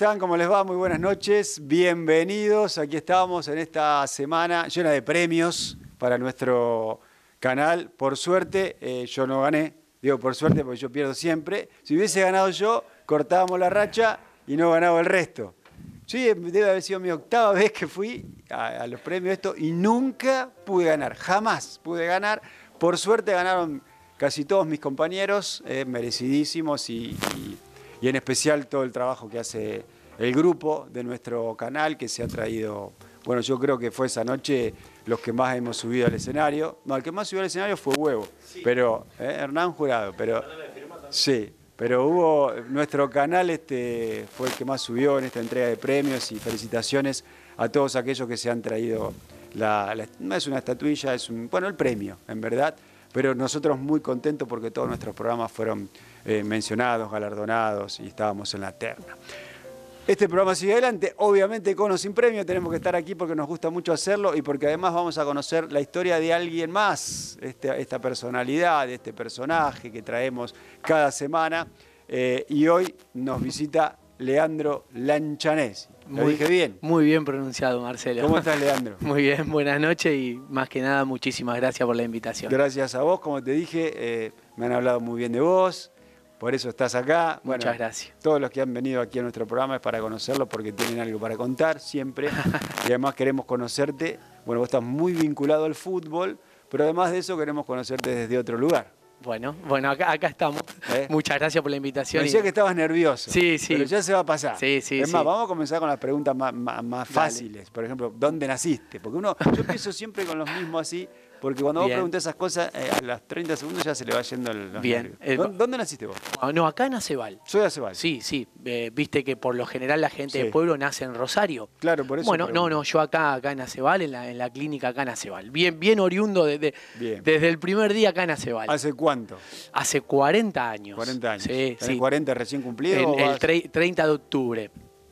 están? ¿Cómo les va? Muy buenas noches. Bienvenidos. Aquí estamos en esta semana llena de premios para nuestro canal. Por suerte, yo no gané. Digo por suerte porque yo pierdo siempre. Si hubiese ganado yo, cortábamos la racha y no ganaba el resto. Sí, debe haber sido mi octava vez que fui a los premios y nunca pude ganar. Jamás pude ganar. Por suerte ganaron casi todos mis compañeros, merecidísimos y en especial todo el trabajo que hace el grupo de nuestro canal, que se ha traído, bueno, yo creo que fue esa noche los que más hemos subido al escenario. No, el que más subió al escenario fue Huevo, sí. Pero Hernán Jurado, pero sí, pero hubo, nuestro canal fue el que más subió en esta entrega de premios y felicitaciones a todos aquellos que se han traído, no es una estatuilla, es el premio, en verdad. Pero nosotros muy contentos porque todos nuestros programas fueron mencionados, galardonados y estábamos en la terna. Este programa sigue adelante, obviamente con o sin premio, tenemos que estar aquí porque nos gusta mucho hacerlo y porque además vamos a conocer la historia de alguien más, esta personalidad, este personaje que traemos cada semana. Y hoy nos visita Leandro Lancianesi. ¿Lo dije bien? Muy bien pronunciado, Marcelo. ¿Cómo estás, Leandro? Muy bien, buenas noches y más que nada muchísimas gracias por la invitación. Gracias a vos, como te dije, me han hablado muy bien de vos, por eso estás acá. Muchas gracias. Todos los que han venido aquí a nuestro programa es para conocerlo porque tienen algo para contar siempre y además queremos conocerte. Bueno, vos estás muy vinculado al fútbol, pero además de eso queremos conocerte desde otro lugar. Bueno, acá estamos. Muchas gracias por la invitación. Me decía que estabas nervioso. Sí. Pero ya se va a pasar. Sí. Es más, vamos a comenzar con las preguntas más fáciles. Por ejemplo, ¿dónde naciste? Porque yo empiezo siempre con los mismos así, porque cuando vos preguntás esas cosas, a los 30 segundos ya se le va yendo los nervios. ¿Dónde naciste vos? No, acá en Acebal. Soy de Acebal. Sí. Viste que por lo general la gente del pueblo nace en Rosario. Claro, por eso. Bueno, no, yo acá en Acebal, en la clínica acá en Acebal. Bien oriundo desde el primer día acá en Acebal. ¿Hace cuánto? Hace 40 años. 40 años. Sí. 40 recién cumplido? El 30 de octubre.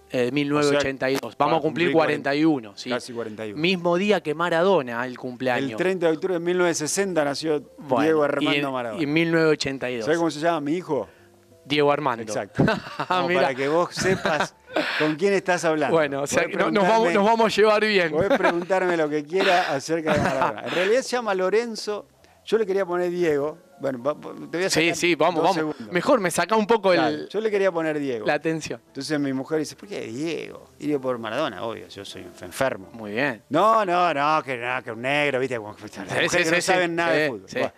1982. O sea, vamos a cumplir 41. Sí. Casi 41. Mismo día que Maradona, el cumpleaños. El 30 de octubre de 1960 nació Diego Armando Maradona. Y en 1982. ¿Sabes cómo se llama mi hijo? Diego Armando. Exacto. Para que vos sepas con quién estás hablando. Bueno, o sea, nos vamos a llevar bien. Podés preguntarme lo que quiera acerca de Maradona. En realidad se llama Lorenzo. Yo le quería poner Diego. Bueno, te voy a sacar vamos. segundos. Mejor me saca un poco yo le quería poner Diego. La atención. Entonces mi mujer dice, ¿por qué Diego? Y digo, por Maradona, obvio, yo soy enfermo. Muy bien. No, que un negro, ¿viste? Las mujeres que no saben nada de fútbol. Bueno.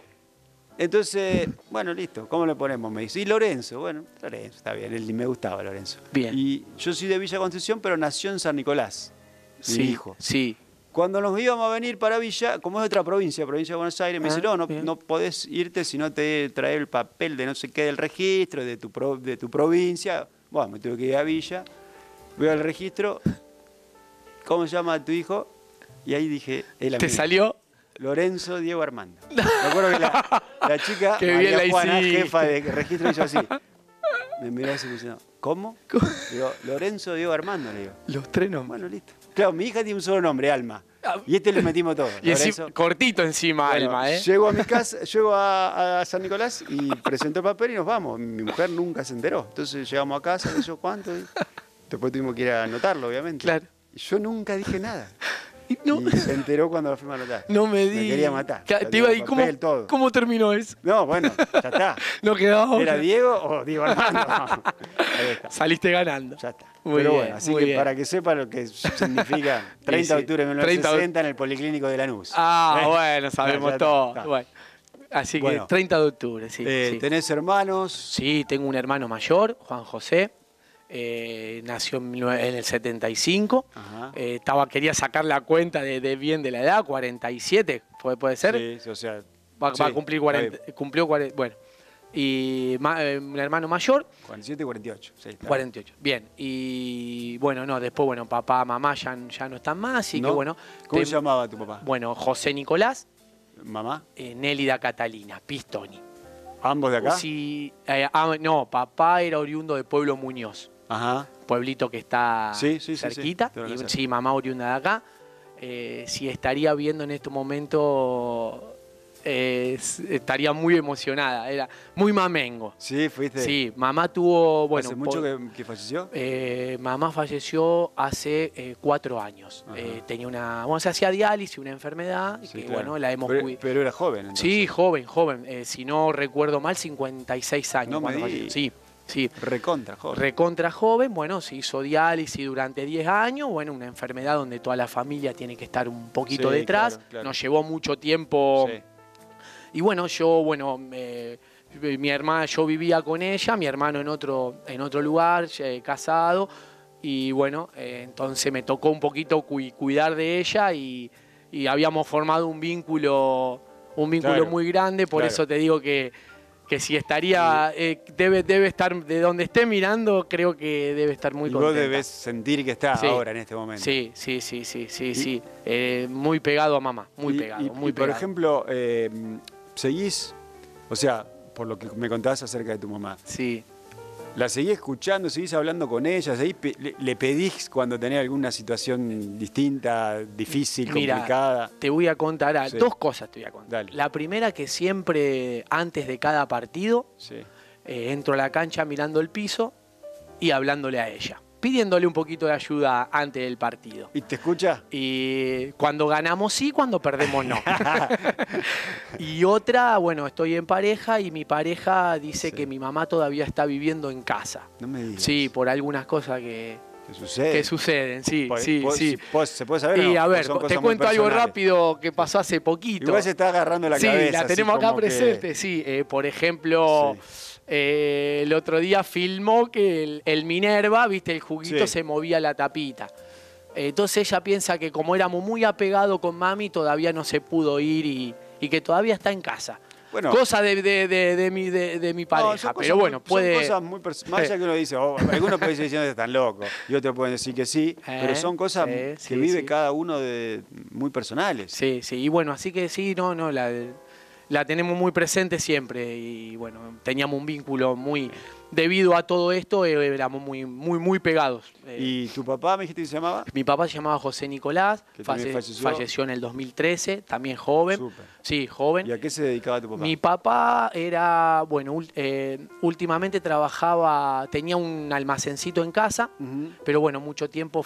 Entonces, bueno, listo, ¿cómo le ponemos? Me dice, y Lorenzo, bueno, Lorenzo, está bien, me gustaba Lorenzo. Bien. Y yo soy de Villa Concepción, pero nació en San Nicolás, mi hijo. Sí. Cuando nos íbamos a venir para Villa, como es de otra provincia de Buenos Aires, me dice, no podés irte si no te traes el papel de no sé qué del registro, de tu provincia. Bueno, me tuve que ir a Villa, voy al registro, ¿cómo se llama tu hijo? Y ahí dije, ¿Te salió? Lorenzo Diego Armando. Me acuerdo que la chica, Qué María bien Juana, jefa de registro, hizo así. Me miró así diciendo, ¿cómo? Digo, Lorenzo Diego Armando, le digo. Los tres nombres. Bueno, listo. Claro, mi hija tiene un solo nombre, Alma. Y le metimos todo. Y cortito encima, Alma, ¿eh? Llego a mi casa, llego a San Nicolás y presento el papel y nos vamos. Mi mujer nunca se enteró. Entonces llegamos a casa, no sé cuánto. Y después tuvimos que ir a anotarlo, obviamente. Claro. Y yo nunca dije nada. Y se enteró cuando lo fuimos a anotar. No me digas. Me quería matar. ¿Cómo terminó eso? No, bueno, ya está. No quedaba otra. ¿Era Diego o Diego Armando? Saliste ganando. Ya está. Muy Pero bien, bueno, así que bien. Para que sepa lo que significa 30 de octubre de 1960 en el Policlínico de Lanús. Bueno, sabemos todo. Bueno. Así que 30 de octubre, sí. ¿Tenés hermanos? Sí, tengo un hermano mayor, Juan José. Nació en el 75. Quería sacar la cuenta de la edad, 47, ¿puede ser? Sí, o sea. Va a cumplir 40. Cumplió 40. Bueno. Y un hermano mayor. 47 y 48. Sí, claro. 48. Bien. Y bueno, después, papá, mamá ya no están más. Así que bueno. ¿Cómo se llamaba tu papá? Bueno, José Nicolás. ¿Mamá? Nélida Catalina, Pistoni. ¿Ambos de acá? Sí. No, papá era oriundo de Pueblo Muñoz. Ajá. Pueblito que está cerquita. Sí, mamá oriunda de acá. Si estaría viendo en este momento estaría muy emocionada. Era muy mamengo. Sí, fuiste. Sí, mamá tuvo... Bueno, ¿Hace mucho que falleció? Mamá falleció hace 4 años. Tenía bueno, se hacía diálisis, una enfermedad, Sí, que claro. bueno, la hemos cuidado. Pero era joven, entonces. Sí, joven. Si no recuerdo mal, 56 años. No me cuando digas. falleció. Sí. Recontra joven. Recontra joven, bueno, se hizo diálisis durante 10 años, bueno, una enfermedad donde toda la familia tiene que estar un poquito Sí, detrás. claro, claro. Nos llevó mucho tiempo. Sí. Y bueno, mi hermana, yo vivía con ella, mi hermano en otro lugar, casado. Y bueno, entonces me tocó un poquito cuidar de ella y habíamos formado un vínculo Claro, muy grande, por claro. eso te digo que si estaría, debe estar, de donde esté mirando, creo que debe estar muy Y contenta. vos debes sentir que está Sí. ahora, en este momento. Sí. Muy pegado a mamá, muy pegado. Por ejemplo, seguís, o sea, por lo que me contabas acerca de tu mamá, Sí. ¿la seguís escuchando, seguís hablando con ella, le pedís cuando tenés alguna situación distinta, difícil, Mira, complicada? te voy a contar, Sí. 2 cosas te voy a contar. Dale. La primera, que siempre, antes de cada partido, Sí. entro a la cancha mirando el piso y hablándole a ella, pidiéndole un poquito de ayuda antes del partido. ¿Y te escucha? Y cuando ganamos sí, cuando perdemos no. Y otra, bueno, estoy en pareja y mi pareja dice que mi mamá todavía está viviendo en casa. No me digas. Sí, por algunas cosas que suceden, sí. ¿Se puede saber? Y ¿no? a ¿O ver, son te cosas muy cuento algo personales? rápido que pasó hace poquito. Igual se está agarrando la cabeza. Sí, la así tenemos acá como que- presente, sí. Por ejemplo, el otro día filmó que el Minerva, viste, el juguito Sí. se movía la tapita. Entonces ella piensa que como éramos muy apegados con mami, todavía no se pudo ir y que todavía está en casa. Bueno, Cosa de mi no, pareja, son pero cosas bueno, puede... Son cosas muy más allá que uno dice, algunos pueden decir que están locos y otros pueden decir que sí, pero son cosas que vive cada uno muy personales. Sí, y bueno, así que sí, la tenemos muy presente siempre y bueno, teníamos un vínculo muy... Debido a todo esto, éramos muy pegados. ¿Y tu papá me dijiste que se llamaba? Mi papá se llamaba José Nicolás, Que también falleció en el 2013, también joven. Súper. Sí, joven. ¿Y a qué se dedicaba tu papá? Mi papá era, bueno, últimamente tenía un almacencito en casa, pero bueno, mucho tiempo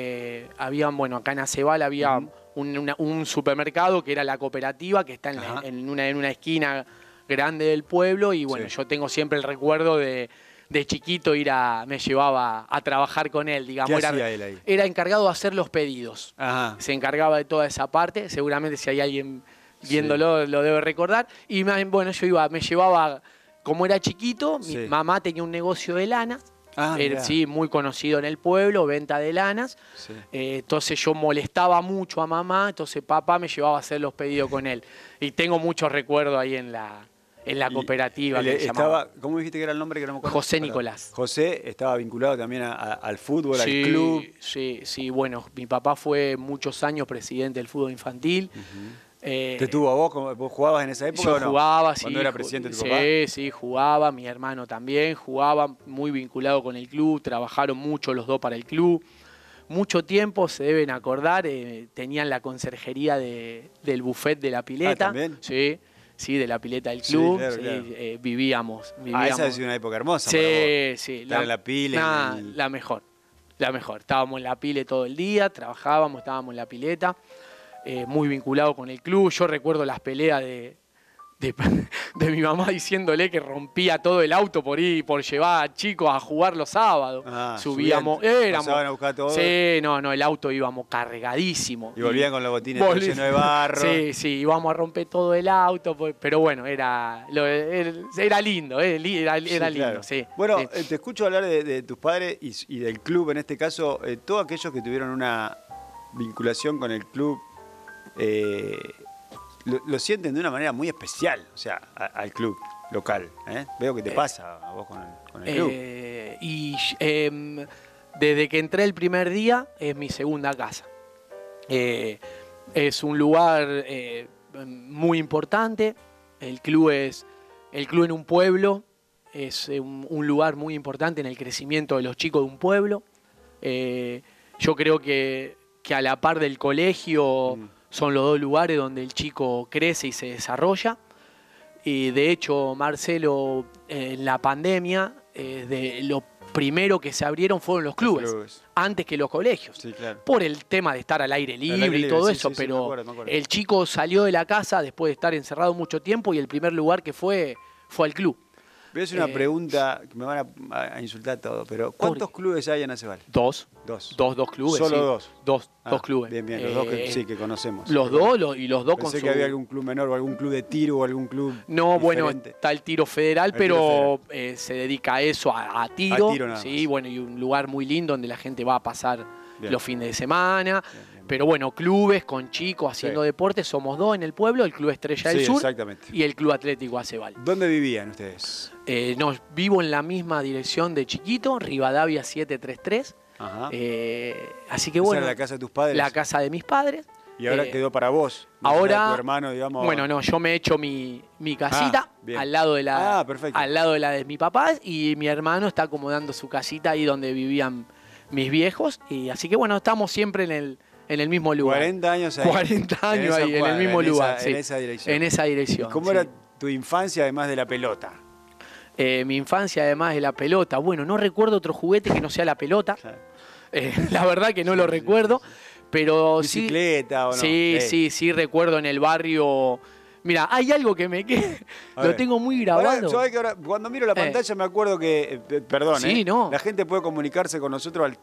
acá en Acebal había un supermercado que era la cooperativa, que está en una esquina grande del pueblo, y bueno, yo tengo siempre el recuerdo de chiquito me llevaba a trabajar con él, digamos. ¿Qué hacía él ahí? Era encargado de hacer los pedidos. Ajá. Se encargaba de toda esa parte, seguramente si hay alguien viéndolo lo debe recordar. Y bueno, me llevaba, como era chiquito, mi mamá tenía un negocio de lanas. Sí, muy conocido en el pueblo, venta de lanas. Sí. Entonces yo molestaba mucho a mamá, entonces papá me llevaba a hacer los pedidos con él. Y tengo muchos recuerdos ahí en la cooperativa. ¿Cómo dijiste que era el nombre? Que no me acuerdo. José Nicolás. José estaba vinculado también al fútbol, al club. Sí, bueno, mi papá fue muchos años presidente del fútbol infantil. ¿Te tuvo a vos? ¿Vos jugabas en esa época yo o no? Jugaba, ¿Cuando era presidente tu papá? Sí, jugaba, mi hermano también, jugaba, muy vinculado con el club, trabajaron mucho los dos para el club. Mucho tiempo, se deben acordar, tenían la conserjería del buffet de la pileta. ¿También? Sí, de la pileta del club, claro. Vivíamos. Esa ha sido una época hermosa Sí, para vos. sí. Estar en la pila. La mejor. Estábamos en la pile todo el día, trabajábamos, estábamos en la pileta. Muy vinculado con el club. Yo recuerdo las peleas de mi mamá diciéndole que rompía todo el auto por llevar a chicos a jugar los sábados. Subíamos, pasaban a buscar todo. Sí, no, el auto íbamos cargadísimo. Y volvían con los botines llenos de barro. Sí, íbamos a romper todo el auto, pero bueno, era lindo, era lindo, claro. sí. Bueno, sí. Te escucho hablar de tus padres y del club en este caso. Todos aquellos que tuvieron una vinculación con el club lo sienten de una manera muy especial, o sea, al club local. Veo que te pasa a vos con el club. Desde que entré el primer día es mi segunda casa. Es un lugar muy importante. El club en un pueblo es un lugar muy importante en el crecimiento de los chicos de un pueblo. Yo creo que a la par del colegio son los dos lugares donde el chico crece y se desarrolla. Y de hecho, Marcelo, en la pandemia, de lo primero que se abrieron fueron los clubes, antes que los colegios. Sí, claro. Por el tema de estar al aire libre y todo eso, pero me acuerdo. el chico salió de la casa después de estar encerrado mucho tiempo y el primer lugar que fue al club. Voy a hacer una pregunta que me van a insultar todo, pero ¿cuántos clubes hay en Acebal? Dos clubes. ¿Solo sí. dos? Dos clubes. Bien, los dos que conocemos. Los dos y los dos con Pensé que había algún club menor o algún club de tiro o algún club No, diferente. bueno, está el tiro federal, pero se dedica a eso, a tiro. A tiro nada sí, más. bueno, y un lugar muy lindo donde la gente va a pasar Bien. los fines de semana. Bien. Pero bueno, clubes con chicos haciendo deporte, somos dos en el pueblo, el Club Estrella del Sí, Sur exactamente. y el Club Atlético Acebal. ¿Dónde vivían ustedes? No, vivo en la misma dirección de chiquito, Rivadavia 733. Ajá. Así que ¿Esa bueno, era la casa de tus padres? la casa de mis padres. Y ahora quedó para vos. Ahora, tu hermano, digamos. bueno, no, yo me he hecho mi casita bien. al lado de la perfecto. al lado de la de mi papá y mi hermano está acomodando su casita ahí donde vivían mis viejos y así que bueno, estamos siempre en el mismo lugar. 40 años ahí. 40 años esa ahí, en cuadra, el mismo lugar, sí. En esa dirección. En esa dirección. ¿Y cómo sí. era tu infancia además de la pelota? Mi infancia además de la pelota, bueno, no recuerdo otro juguete que no sea la pelota. Claro. La verdad que no lo recuerdo, pero sí. ¿Bicicleta o no? Sí, recuerdo en el barrio. Mira, hay algo que me lo tengo muy grabado. ¿Sabés que ahora, cuando miro la pantalla me acuerdo que, perdón, Sí, no. la gente puede comunicarse con nosotros al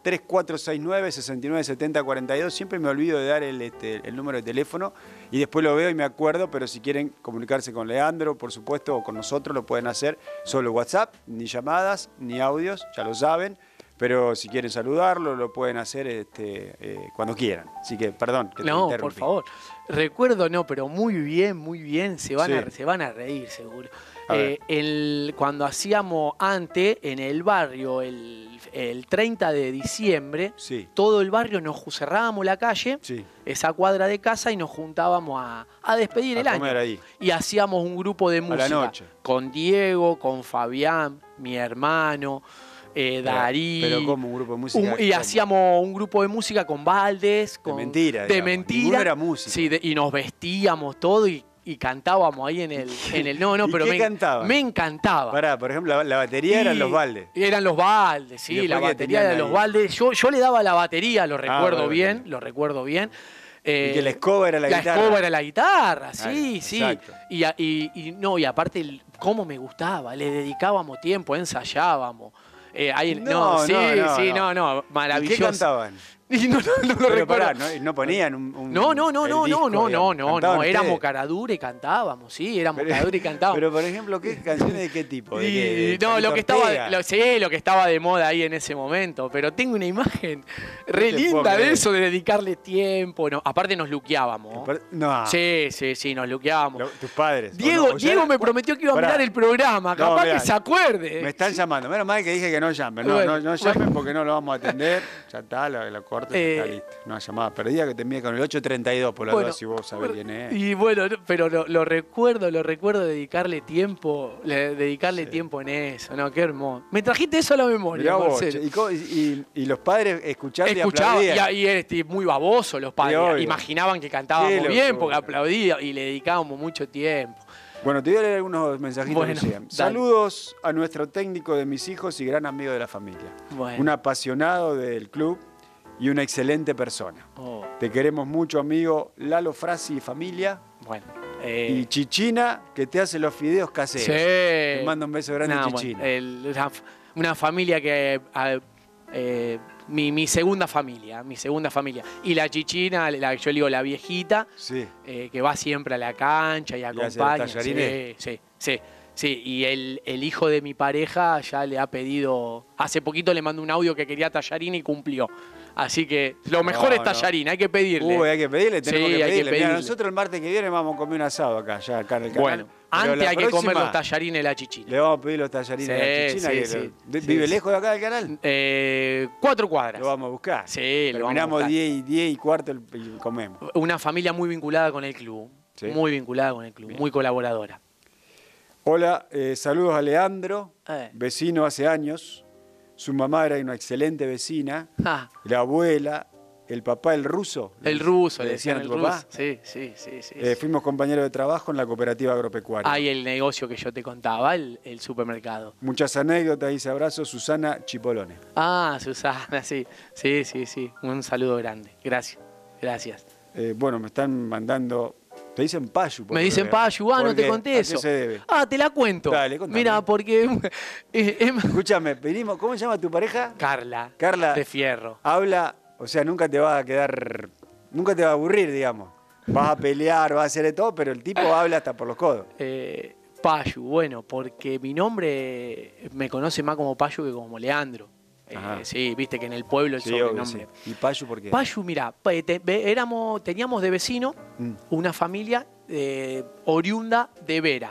3469-697042. Siempre me olvido de dar el número de teléfono y después lo veo y me acuerdo, pero si quieren comunicarse con Leandro, por supuesto, o con nosotros, lo pueden hacer solo WhatsApp, ni llamadas, ni audios, ya lo saben. Pero si quieren saludarlo, lo pueden hacer cuando quieran. Así que, perdón, que te No, interrumpí. por favor. Recuerdo, no, pero muy bien. Se van a reír, seguro. Cuando hacíamos antes, en el barrio, el 30 de diciembre, todo el barrio cerrábamos la calle, esa cuadra de casa, y nos juntábamos a despedir el año. Ahí. Y hacíamos un grupo de música. A la noche. Con Diego, con Fabián, mi hermano. Darí. Pero como un grupo de música. Y hacíamos un grupo de música con Valdés. De mentira. De digamos. mentira. Ninguno era música. Sí, y nos vestíamos todo y cantábamos ahí en el. No, ¿Y pero qué cantaban? me encantaba. Pará, por ejemplo, la batería eran los Baldes. Eran los Baldes, sí, la batería eran los Baldes. Yo le daba la batería, lo recuerdo bien. Y que la escoba era la guitarra. La escoba era la guitarra, sí. Exacto. Y aparte, cómo me gustaba, le dedicábamos tiempo, ensayábamos. Maravilloso. ¿Y qué cantaban? Y no lo Pero recuerdo. pará, no ponían un No, disco, éramos caradura y cantábamos, sí, caradura y cantábamos. Pero, por ejemplo, ¿canciones de qué tipo? Lo que estaba de moda ahí en ese momento, pero tengo una imagen re linda de eso, de dedicarle tiempo. No, aparte nos luqueábamos. No. Sí, nos luqueábamos. Tus padres. Diego me prometió que iba a mirar el programa, capaz que se acuerde. Me están llamando, menos mal que dije que no llamen. No llamen porque no lo vamos a atender. Ya está, la corte está listo. Una llamada perdida que te envíe con el 832 por la duda si vos sabés quién es. Y bueno, pero lo recuerdo dedicarle tiempo en eso, ¿no? Qué hermoso. Me trajiste eso a la memoria, Marcelo. Y los padres escuchaban y escuchaban, aplaudían. y muy baboso los padres. Imaginaban que cantábamos bien porque aplaudían y le dedicábamos mucho tiempo. Bueno, te voy a leer algunos mensajitos que llegan. Dale. Saludos a nuestro técnico de mis hijos y gran amigo de la familia. Bueno. Un apasionado del club y una excelente persona. Te queremos mucho, amigo Lalo Frasi y familia. Bueno. Y Chichina, que te hace los fideos caseros. Sí. Te mando un beso grande, Chichina. Bueno, una familia que... mi segunda familia. Y la Chichina, yo digo la viejita, que va siempre a la cancha y acompaña. Sí, y el hijo de mi pareja ya le ha pedido, hace poquito le mandó un audio que quería tallarín y cumplió. Así que lo mejor es tallarín, hay que pedirle. Hay que pedirle, tenemos que pedirle. Mirá, nosotros el martes que viene vamos a comer un asado acá en el canal. Bueno, antes hay que comer los tallarines de la Chichina. Le vamos a pedir los tallarines de la Chichina. ¿Vive lejos de acá del canal? 4 cuadras. Lo vamos a buscar. Sí, lo vamos a Terminamos buscar. 10 y cuarto y comemos. Una familia muy vinculada con el club. Muy vinculada con el club, muy colaboradora. Hola, saludos a Leandro, vecino hace años. Su mamá era una excelente vecina. La abuela el papá del ruso. El ruso, le decían a el tu papá. ruso. Sí, sí, sí. sí. Fuimos compañeros de trabajo en la cooperativa agropecuaria. Ahí el negocio que yo te contaba, el supermercado. Muchas anécdotas, dice abrazo, Susana Chipolone. Ah, Susana, sí. Sí, sí, sí. Un saludo grande. Gracias, gracias. Bueno, me están mandando... Te dicen Payu. Me dicen Payu, no te conté eso. ¿A qué se debe? Ah, te la cuento. Dale, contame. Mira, porque... Escúchame, venimos, ¿cómo se llama tu pareja? Carla. Carla. De Fierro. Habla, o sea, nunca te va a quedar... Nunca te va a aburrir, digamos. Vas a pelear, vas a hacer de todo, pero el tipo habla hasta por los codos. Payu, bueno, porque mi nombre me conoce más como Payu que como Leandro. Sí, viste que en el pueblo el sobrenombre. Sí. ¿Y Payu por qué? Payu, mira, teníamos de vecino una familia oriunda de Vera.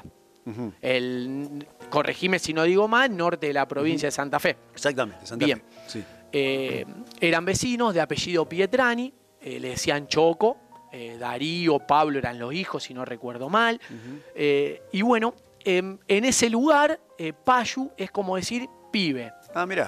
Corregime si no digo mal, norte de la provincia de Santa Fe. Exactamente, Santa Bien. Fe. Sí. Eran vecinos de apellido Pietrani, le decían Choco, Darío, Pablo eran los hijos, si no recuerdo mal. Y bueno, en ese lugar, Payu es como decir pibe. Ah, mirá.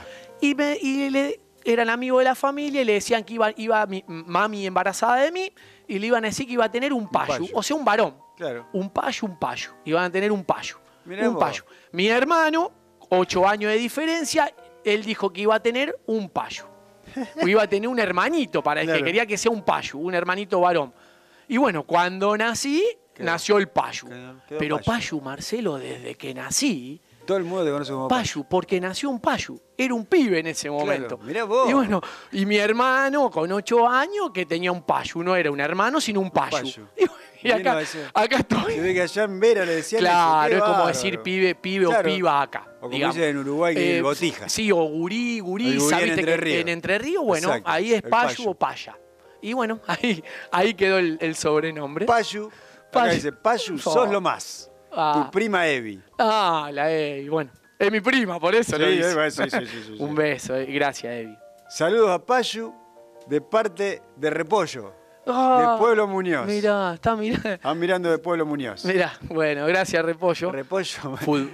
Eran amigos de la familia y le decían que iba mi mami embarazada de mí y le iban a decir que iba a tener un payu, o sea, un varón. Claro. Un payu. Iban a tener un payu. Mirá un vos. payu. Mi hermano, 8 años de diferencia, él dijo que iba a tener un payu. O iba a tener un hermanito, para el que quería que sea un payu, un hermanito varón. Y bueno, cuando nací, nació el payu. Pero payu, Marcelo, desde que nací... Todo el mundo te conoce como Payu, porque nació un payu. Era un pibe en ese momento. Claro, mirá vos. Y bueno, y mi hermano con 8 años que tenía un payu. No era un hermano, sino un payu. Y acá estoy. Se ve que allá en Vera le decían claro, eso. Es como decir pibe claro. O piba acá. O como dicen en Uruguay, que botija. Sí, o gurí, ¿viste? En Entre Ríos, bueno, exacto, ahí es payu o paya. Y bueno, ahí quedó el sobrenombre. Payu. Acá dice, Payu, sos lo más. Tu prima Evi. La Evi, bueno. Es mi prima, por eso lo dice. Sí. Un beso, gracias, Evi. Saludos a Payu de parte de Repollo, de Pueblo Muñoz. Mirá, está mirando. Están mirando de Pueblo Muñoz. Mirá, bueno, gracias, Repollo. Repollo.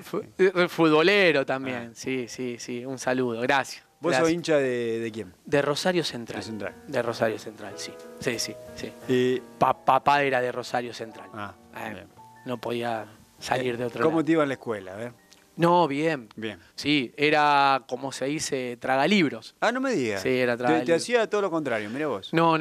Futbolero también, sí, un saludo, gracias. ¿Vos sos hincha de quién? De Rosario Central. De Rosario Central, sí. Sí. Papá era de Rosario Central. No podía salir de otro lado. ¿Cómo te iba en la escuela? A ver. No, bien. Bien. Sí, era, como se dice, tragalibros. Ah, no me digas. Sí, era tragalibros. Te hacía todo lo contrario, mirá vos. No.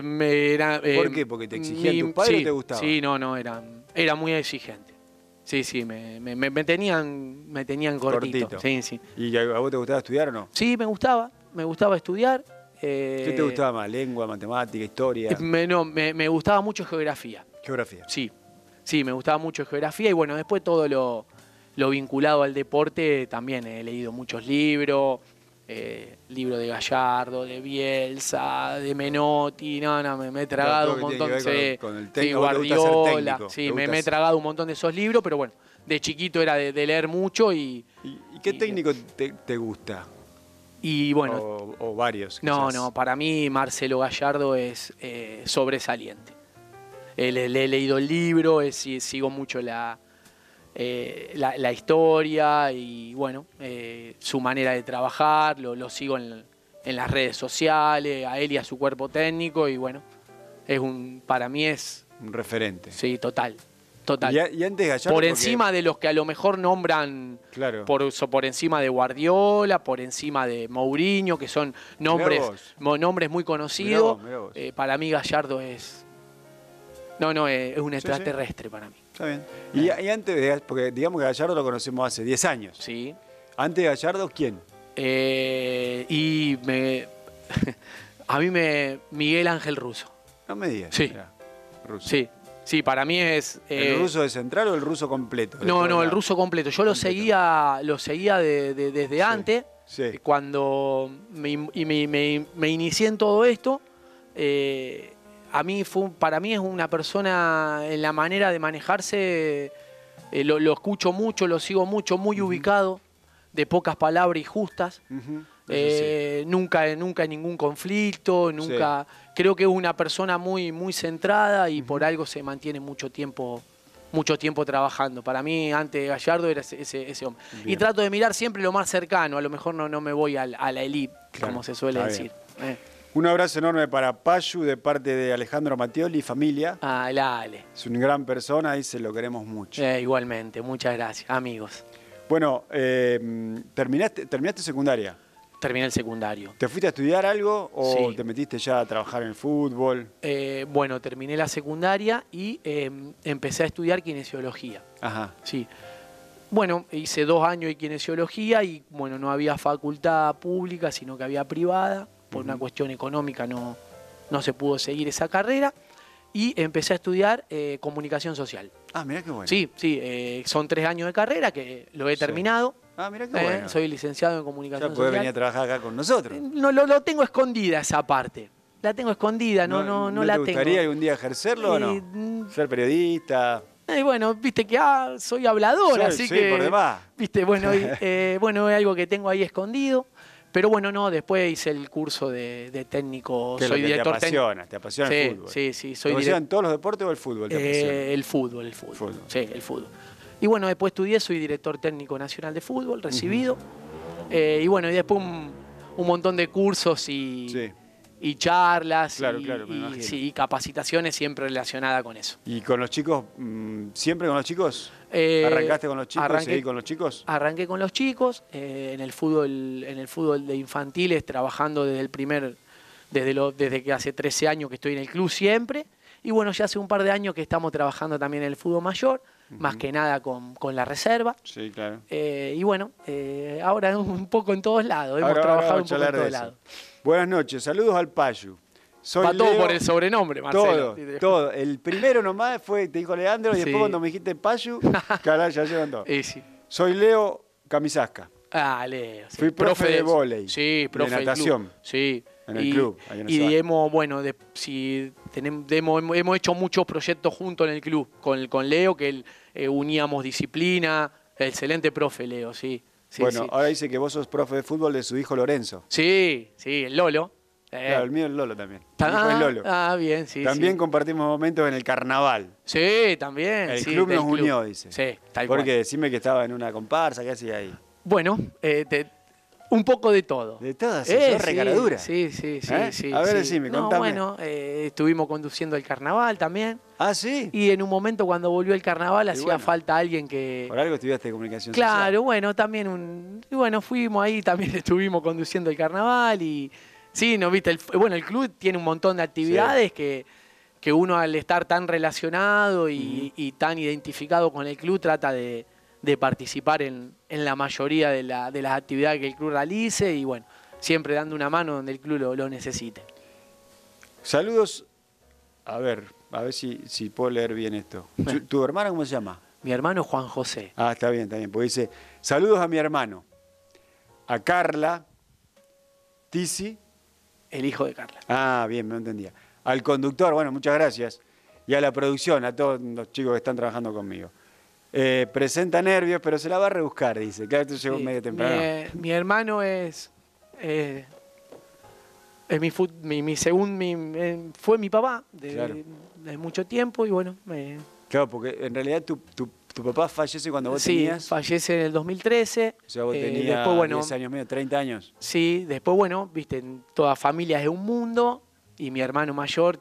¿Por qué? ¿Porque te exigían tus padres o te gustaba? Sí, no, era muy exigente. Sí, me tenían cortito. Sí. ¿Y a vos te gustaba estudiar o no? Sí, me gustaba estudiar. ¿Qué te gustaba más? ¿Lengua, matemática, historia? Me gustaba mucho geografía. ¿Geografía? Sí, me gustaba mucho geografía y bueno, después todo lo vinculado al deporte también he leído muchos libros, libros de Gallardo, de Bielsa, de Menotti, me he tragado un montón de Guardiola, me he tragado un montón de esos libros, pero bueno, de chiquito era de leer mucho ¿Y qué técnico te gusta? Y bueno, o varios. No, para mí Marcelo Gallardo es sobresaliente. Le he leído el libro, sigo mucho la historia y bueno, su manera de trabajar, lo sigo en las redes sociales, a él y a su cuerpo técnico y bueno, para mí es... Un referente. Sí, total. Y antes Gallardo, por encima de los que a lo mejor nombran, claro. por encima de Guardiola, por encima de Mourinho, que son nombres muy conocidos, mirá vos. Para mí Gallardo es... es un extraterrestre para mí. Está bien. Y antes, porque digamos que Gallardo lo conocemos hace 10 años. Sí. ¿Antes de Gallardo quién? A mí Miguel Ángel Russo. No me digas. Sí. Russo. Sí, para mí es... ¿El ruso de central o el ruso completo? No, el ruso completo. Yo lo seguía desde antes, cuando me inicié en todo esto. Para mí es una persona en la manera de manejarse, lo escucho mucho, lo sigo mucho, muy ubicado, de pocas palabras y justas. Nunca en ningún conflicto, nunca. Creo que es una persona muy, muy centrada y por algo se mantiene mucho tiempo trabajando. Para mí, antes de Gallardo era ese hombre. Bien. Y trato de mirar siempre lo más cercano, a lo mejor no me voy a la elite, como se suele decir. Un abrazo enorme para Payu de parte de Alejandro Mattioli y familia. Ah, la Ale. Es una gran persona, dice, lo queremos mucho. Igualmente, muchas gracias, amigos. Bueno, terminaste secundaria. Terminé el secundario. ¿Te fuiste a estudiar algo o Sí. te metiste ya a trabajar en el fútbol? Bueno, terminé la secundaria y empecé a estudiar kinesiología. Ajá. Sí. Bueno, hice 2 años de kinesiología y bueno, no había facultad pública, sino que había privada. Por una cuestión económica no se pudo seguir esa carrera. Y empecé a estudiar comunicación social. Ah, mirá qué bueno. Sí, son 3 años de carrera que lo he terminado. Ah, mirá qué bueno. Soy licenciado en Ya comunicación podés venir a social. trabajar acá con nosotros. No, lo tengo escondida esa parte. La tengo escondida, no la ¿Te tengo. gustaría algún día ejercerlo o no? Ser periodista. Bueno, viste que soy hablador, así Sí, que. por demás. Viste, bueno, bueno, es algo que tengo ahí escondido. Pero bueno, no, después hice el curso de técnico. ¿Qué es Soy lo que director técnico. te apasiona el fútbol? Sí, ¿Te soy apasionan todos los deportes o el fútbol te apasiona? el fútbol. Fútbol. Sí, el fútbol. Y bueno, después estudié, soy director técnico nacional de fútbol, recibido. Y bueno, y después un montón de cursos y charlas Claro, me y imagino. y capacitaciones siempre relacionadas con eso. ¿Y con los chicos, siempre con los chicos? Eh, ¿Arrancaste con los chicos y arranqué- seguís con los chicos? Arranqué con los chicos en el fútbol de infantiles, trabajando desde que hace 13 años que estoy en el club siempre. Y bueno, ya hace un par de años que estamos trabajando también en el fútbol mayor, más que nada con la reserva. Sí, claro. Y bueno, ahora un poco en todos lados, hemos Ahora trabajado vamos un a poco en charlar de todos eso. lados. Buenas noches, saludos al Payu. Soy Va todo Leo. por el sobrenombre, Marcelo. Todo. El primero nomás te dijo Leandro y Sí. después cuando me dijiste Payu, que ahora ya llevan todo. Sí. Soy Leo Camisasca. Ah, Leo. Sí. Fui profe de vóley, Sí, profe de del natación. club. Sí. En el club, ahí en Y Azabal. hemos, bueno, hemos hecho muchos proyectos juntos en el club. Con Leo, que uníamos disciplina. Excelente profe, Leo, sí. Bueno, sí. ahora dice que vos sos profe de fútbol de su hijo Lorenzo. Sí, el Lolo. Claro, el mío es Lolo también. Mi hijo es Lolo. Bien, sí. También sí. compartimos momentos en el carnaval. Sí, también. El sí, club del nos unió, dice. Sí, tal Porque cual. decime que estaba en una comparsa, ¿qué hacía ahí? Bueno, un poco de todo. De todas, sos re caradura. Sí. ¿Eh? A ver, decime, contame. Bueno, estuvimos conduciendo el carnaval también. Ah, sí. Y en un momento cuando volvió el carnaval hacía bueno. falta alguien que... Por algo estudiaste comunicación Claro, social. bueno, también y bueno, fuimos ahí, también estuvimos conduciendo el carnaval y sí, no viste, el club tiene un montón de actividades que uno al estar tan relacionado y tan identificado con el club trata de participar en la mayoría de las actividades que el club realice y bueno, siempre dando una mano donde el club lo necesite. Saludos. A ver si puedo leer bien esto. ¿Tu hermana cómo se llama? Mi hermano Juan José. Ah, está bien. Porque dice, saludos a mi hermano, a Carla, Tizi. El hijo de Carla. Ah, bien, me entendía. Al conductor, bueno, muchas gracias. Y a la producción, a todos los chicos que están trabajando conmigo. Presenta nervios, pero se la va a rebuscar, dice. Claro, esto llegó medio temprano. Mi hermano fue mi papá Claro. de mucho tiempo y bueno, Claro, porque en realidad tu papá fallece cuando vos sí, tenías... fallece en el 2013. O sea, vos tenías después, bueno, 10 años medio, 30 años. sí, después, bueno, viste, toda familia es un mundo y mi hermano mayor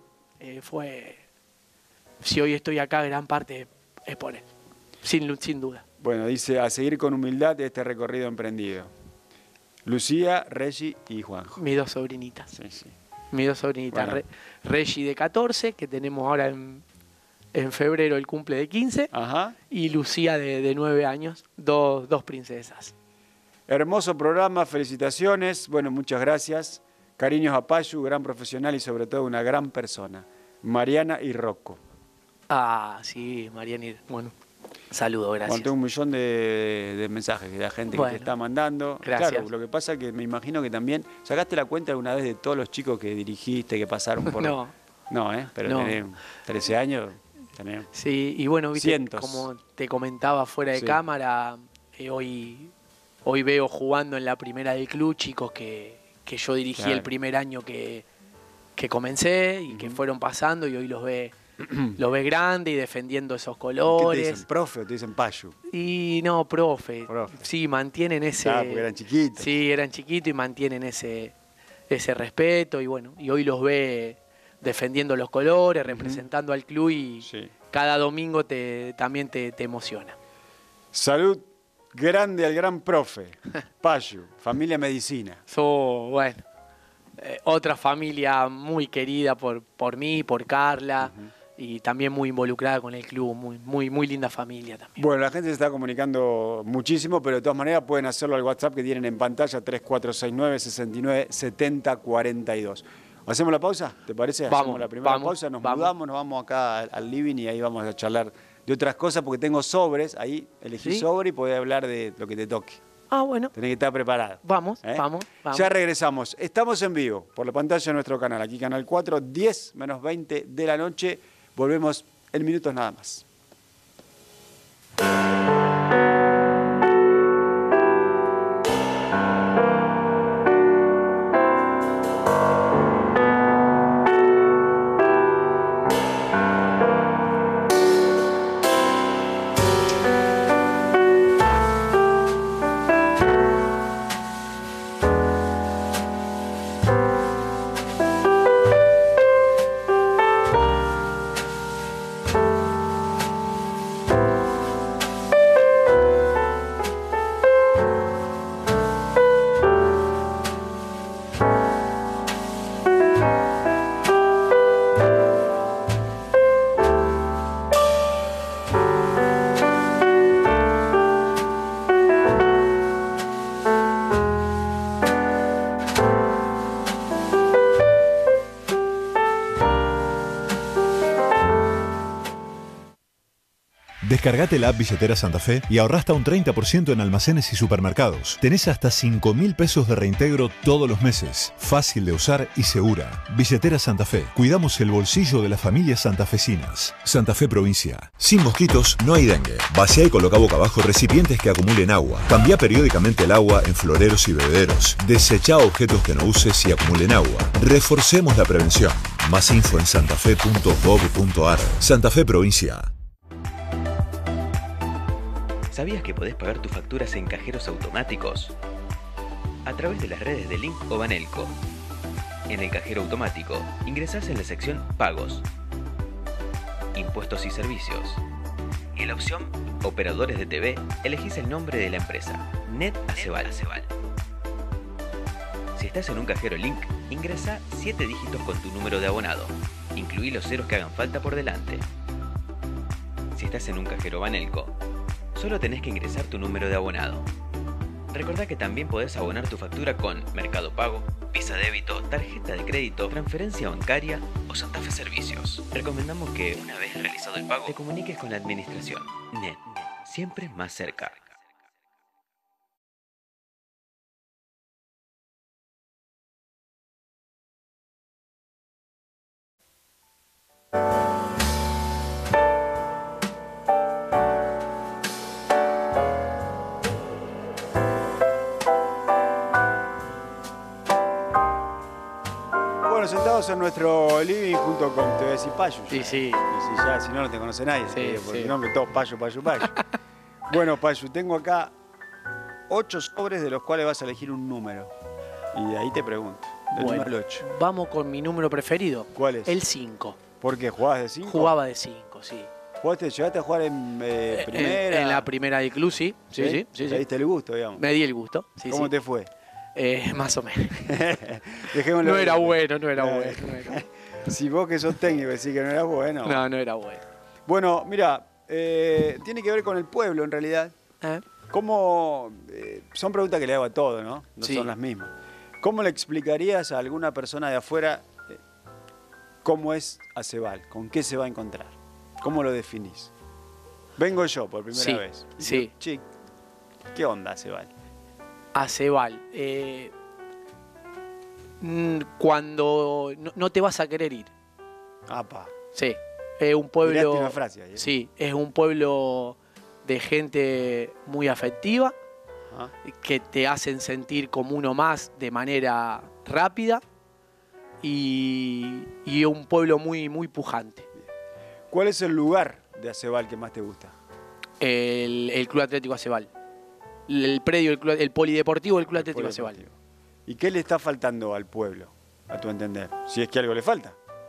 si hoy estoy acá, gran parte es por él, sin duda. Bueno, dice, a seguir con humildad este recorrido emprendido. Lucía, Reggie y Juanjo. Mis dos sobrinitas. Sí. Mis dos sobrinitas. Bueno. Reggie de 14, que tenemos ahora en febrero el cumple de 15. Ajá. Y Lucía de 9 años, dos princesas. Hermoso programa, felicitaciones. Bueno, muchas gracias. Cariños a Payu, gran profesional y sobre todo una gran persona. Mariana y Rocco. Ah, sí, Mariana. Bueno, saludo, gracias. Bueno, tengo un millón de mensajes de la gente que Bueno, te está mandando. gracias. Claro, lo que pasa es que me imagino que también... ¿Sacaste la cuenta alguna vez de todos los chicos que dirigiste, que pasaron por...? No. No, pero No. tenés 13 años, tenés... Sí, y bueno, viste, Cientos. como te comentaba fuera de Sí. cámara, hoy veo jugando en la primera del club chicos que yo dirigí Claro. el primer año que comencé y que fueron pasando y hoy los ves grande y defendiendo esos ¿Qué te colores. dicen, profe o te dicen Payu? Y no, profe. Profe. Sí, mantienen ese... Claro, porque eran chiquitos. Sí, eran chiquitos y mantienen ese respeto y bueno, y hoy los ve defendiendo los colores, representando al club y Sí. cada domingo también te emociona. Salud grande al gran profe, Payu, familia Medicina. Bueno, otra familia muy querida por mí, por Carla, y también muy involucrada con el club, muy linda familia también. Bueno, la gente se está comunicando muchísimo, pero de todas maneras pueden hacerlo al WhatsApp que tienen en pantalla, 3469-697042. ¿Hacemos la pausa? ¿Te parece? Vamos, Hacemos la primera vamos, pausa, nos vamos. mudamos, nos vamos acá al living y ahí vamos a charlar de otras cosas porque tengo sobres, ahí elegí ¿Sí? sobre y podés hablar de lo que te toque. Bueno. Tenés que estar preparado. Vamos. Ya regresamos. Estamos en vivo por la pantalla de nuestro canal, aquí Canal 4, 10 menos 20 de la noche. Volvemos en minutos nada más. Descargate la app Billetera Santa Fe y ahorrá hasta un 30% en almacenes y supermercados. Tenés hasta 5.000 pesos de reintegro todos los meses. Fácil de usar y segura. Billetera Santa Fe. Cuidamos el bolsillo de las familias santafesinas. Santa Fe Provincia. Sin mosquitos no hay dengue. Vacía y coloca boca abajo recipientes que acumulen agua. Cambia periódicamente el agua en floreros y bebederos. Desecha objetos que no uses y acumulen agua. Reforcemos la prevención. Más info en santafe.gov.ar. Santa Fe Provincia. ¿Sabías que podés pagar tus facturas en cajeros automáticos? A través de las redes de Link o Banelco. En el cajero automático, ingresás en la sección Pagos, Impuestos y Servicios. Y en la opción Operadores de TV, elegís el nombre de la empresa, Net Aceval. Si estás en un cajero Link, ingresa 7 dígitos con tu número de abonado. Incluí los ceros que hagan falta por delante. Si estás en un cajero Banelco, solo tenés que ingresar tu número de abonado. Recordá que también podés abonar tu factura con Mercado Pago, Visa Débito, tarjeta de crédito, transferencia bancaria o Santa Fe Servicios. Recomendamos que, una vez realizado el pago, te comuniques con la administración. NET, siempre más cerca. Sentados en nuestro living junto con, te voy a decir Payu. Sí. Y sí, ya, si no, no te conoce nadie. Sí, Porque sí. el nombre todo Payu. Bueno, Payu, tengo acá 8 sobres de los cuales vas a elegir un número. Y de ahí te pregunto. Del Bueno, 1 al 8. vamos con mi número preferido. ¿Cuál es? El 5. ¿Por qué? ¿Jugabas de 5? Jugaba de 5, sí. ¿Llegaste a jugar en primera? En la primera del club, sí. Sí. ¿Te diste el gusto, digamos? Me di el gusto. Sí, ¿Cómo sí. te fue? Más o menos. Dejémoslo No ahí. era bueno. Si vos que sos técnico decís que no era bueno. No era bueno. Bueno, mira, tiene que ver con el pueblo en realidad. ¿Cómo, son preguntas que le hago a todos, ¿no? No Sí. son las mismas. ¿Cómo le explicarías a alguna persona de afuera cómo es Aceval? ¿Con qué se va a encontrar? ¿Cómo lo definís? Vengo yo por primera vez. Sí. Che, ¿qué onda Aceval? Aceval. Cuando no te vas a querer ir. Apa. Sí. Es un Tiraste pueblo. una frase ahí, ¿eh? Sí, es un pueblo de gente muy afectiva, Ajá. que te hacen sentir como uno más de manera rápida y un pueblo muy pujante. ¿Cuál es el lugar de Aceval que más te gusta? El Club Atlético Aceval. El predio, el polideportivo del Club Atlético Aceval. ¿Y qué le está faltando al pueblo, a tu entender? Si es que algo le falta.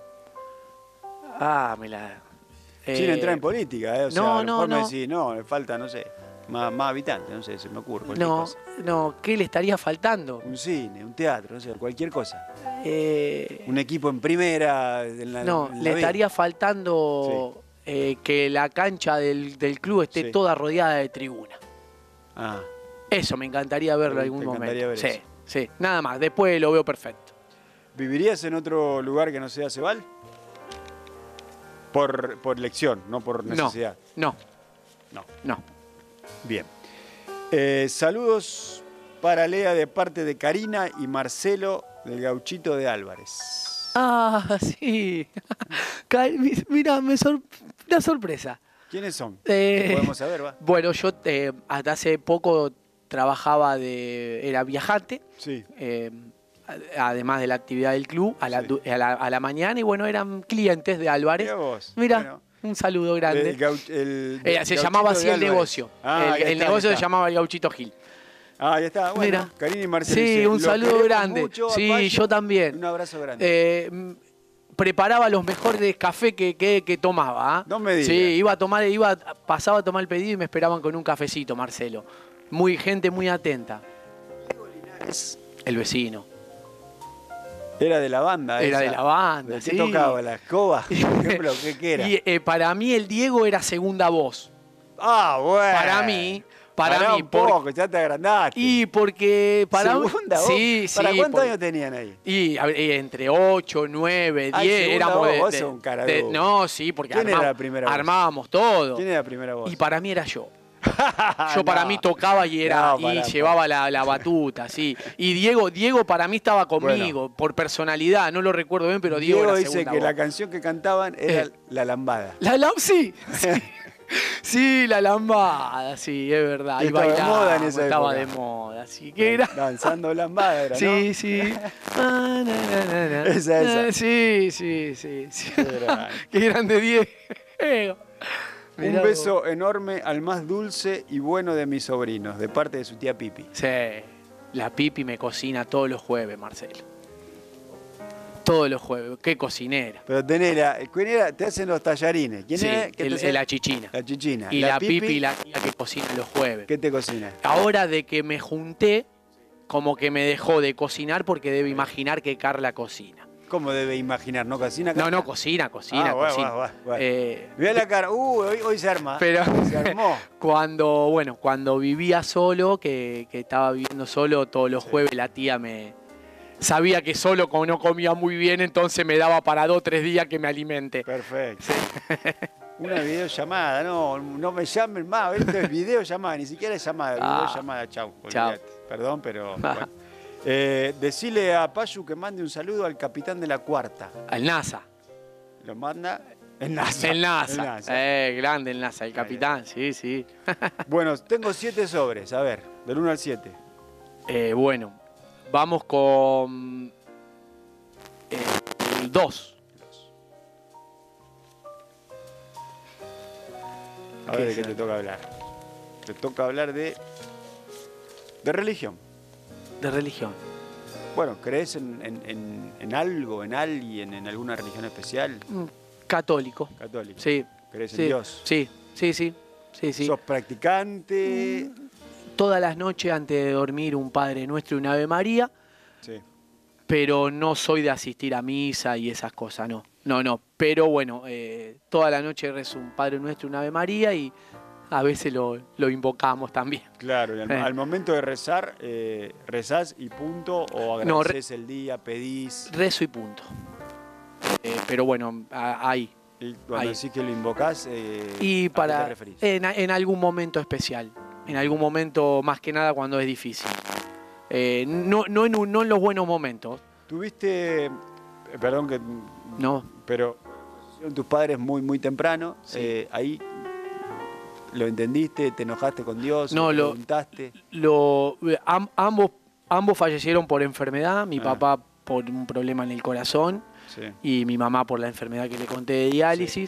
Ah, me la... Sin entrar en política, O sea, no, a lo mejor me no. decís, no, le falta, no sé, más habitantes, no sé, se me ocurre cualquier cosa. No, ¿qué le estaría faltando? Un cine, un teatro, no sé, cualquier cosa. Eh, Un equipo en primera. En la le B. estaría faltando que la cancha del club esté Sí. toda rodeada de tribuna. Ah, Eso me encantaría verlo en ¿Te algún encantaría momento. ver Sí, eso? sí, nada más. Después lo veo perfecto. ¿vivirías en otro lugar que no sea Cebal? Por elección, no por necesidad. No. Bien. Saludos para Lea de parte de Karina y Marcelo del Gauchito de Álvarez. Ah, sí. Mira, una sorpresa. ¿Quiénes son? Eh, Podemos saber, va. Bueno, yo hasta hace poco trabajaba era viajante, Sí. además de la actividad del club, a Sí. a la mañana, y bueno, eran clientes de Álvarez. Mirá vos. Mira, Bueno, un saludo grande. el Se Gauchito llamaba de así el Álvarez. negocio. Ah, ahí el está, negocio ahí se está. llamaba el Gauchito Gil. Ah, ya está. Bueno, Mira. Karina y Marcelo. Sí, dice, un "Lo saludo queremos grande. mucho a Sí, Payo". yo también. Un abrazo grande. Preparaba los mejores cafés que tomaba. ¿Ah? No me digas. Sí, pasaba a tomar el pedido y me esperaban con un cafecito, Marcelo. Gente muy atenta. El vecino. Era de la banda. Era esa. de la banda, ¿De qué sí. tocaba? ¿La escoba? Por ejemplo, ¿qué era? Y para mí el Diego era segunda voz. Ah, bueno. Para mí, un poco, ya te agrandaste. Y porque para mí. ¿Segunda voz? Sí, ¿Para sí. cuántos años tenían ahí? Y a ver, entre 8, 9, 10 Ay, segunda éramos voz, de, vos sos un cara duro. no, sí, porque ¿Quién era la primera voz? armábamos todo. ¿Quién era la primera voz? Y para mí era yo. Yo para No. mí tocaba y No, llevaba la batuta, sí. Y Diego para mí estaba conmigo, por personalidad, no lo recuerdo bien, pero Diego era dice segunda que voz. la canción que cantaban era La Lambada. Sí. Sí, la lambada, sí, es verdad. Y Y estaba de bailaba, moda en esa estaba época. de moda, sí. Que era. Danzando Lambada era, ¿no? Sí, sí. Esa. Sí. Qué grande. Qué grande Diego. Mirá Un beso vos. enorme al más dulce y bueno de mis sobrinos, de parte de su tía Pipi. Sí, la Pipi me cocina todos los jueves, Marcelo. Todos los jueves, qué cocinera. Pero ¿quién era? Te hacen los tallarines. ¿Quién Sí, es? ¿Qué te hace? la chichina. La chichina. Y la Pipi, la tía que cocina los jueves. ¿Qué te cocina? Ahora de que me junté, como que me dejó de cocinar porque debe imaginar que Carla cocina. ¿Cómo debe imaginar? ¿No cocina? No, cocina. Bueno. Eh, Mira la cara. Hoy se arma. Pero Se armó. cuando vivía solo, que estaba viviendo solo, todos los jueves la tía sabía que solo como no comía muy bien, entonces me daba para 2 o 3 días que me alimente. Perfecto. Una videollamada, no me llamen más. Esto es videollamada, ni siquiera es llamada. Videollamada, chau. Olvídate. Perdón, pero bueno. Decile a Payu que mande un saludo al capitán de la cuarta. Al NASA. Lo manda el NASA. El NASA. El NASA. Grande el NASA, el capitán, sí. Bueno, tengo 7 sobres. A ver, del 1 al 7. Bueno, vamos con el 2. A ver de qué te toca hablar. Te toca hablar de religión. De religión. Bueno, ¿crees en algo, en alguien, en alguna religión especial? Católico. Católico. Sí. ¿Crees en Sí. Dios? Sí. ¿Sos practicante? Todas las noches antes de dormir un Padre Nuestro y un Ave María, Sí. pero no soy de asistir a misa y esas cosas, no. Pero bueno, toda la noche rezo un Padre Nuestro y un Ave María y a veces lo invocamos también. Claro, y al momento de rezar, ¿rezás y punto? ¿O No, agradeces el día, pedís? Rezo y punto. Pero bueno, ahí. Y cuando ahí. decís que lo invocás, Y ¿a qué para te referís? en algún momento especial, en algún momento más que nada cuando es difícil. No en los buenos momentos, Tuviste, perdón que, no. pero tus padres muy, muy temprano, Sí. ahí lo entendiste, te enojaste con Dios, No, le preguntaste. Ambos fallecieron por enfermedad, mi Ah. papá por un problema en el corazón Sí. y mi mamá por la enfermedad que le conté de diálisis.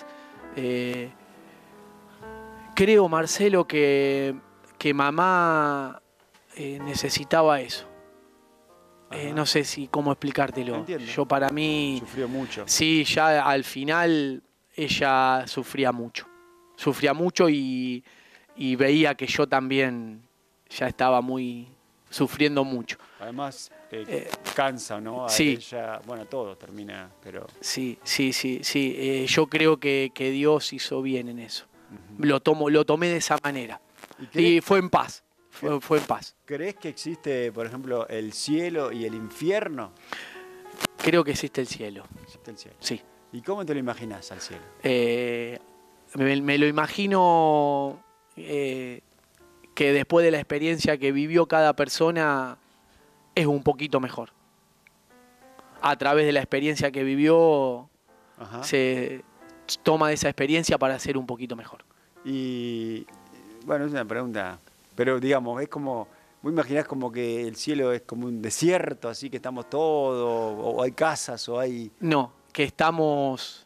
Creo, Marcelo, que mamá necesitaba eso. no sé cómo explicártelo. Entiendo. Yo para mí... Sufrió mucho. Sí, ya al final ella sufría mucho. Sufría mucho y veía que yo también ya estaba sufriendo mucho. Además, cansa, ¿no? A sí. ella, bueno, todo termina, pero... Sí. Yo creo que Dios hizo bien en eso. Lo tomé de esa manera. Y fue en paz. Fue en paz. ¿Crees que existe, por ejemplo, el cielo y el infierno? Creo que existe el cielo. Existe el cielo. Sí. ¿Y cómo te lo imaginas al cielo? Me lo imagino que después de la experiencia que vivió cada persona es un poquito mejor. A través de la experiencia que vivió se toma de esa experiencia para ser un poquito mejor. Y bueno, es una pregunta, pero digamos, es como, vos imaginás como que el cielo es como un desierto, así que estamos todos, o hay casas, o hay... No, que estamos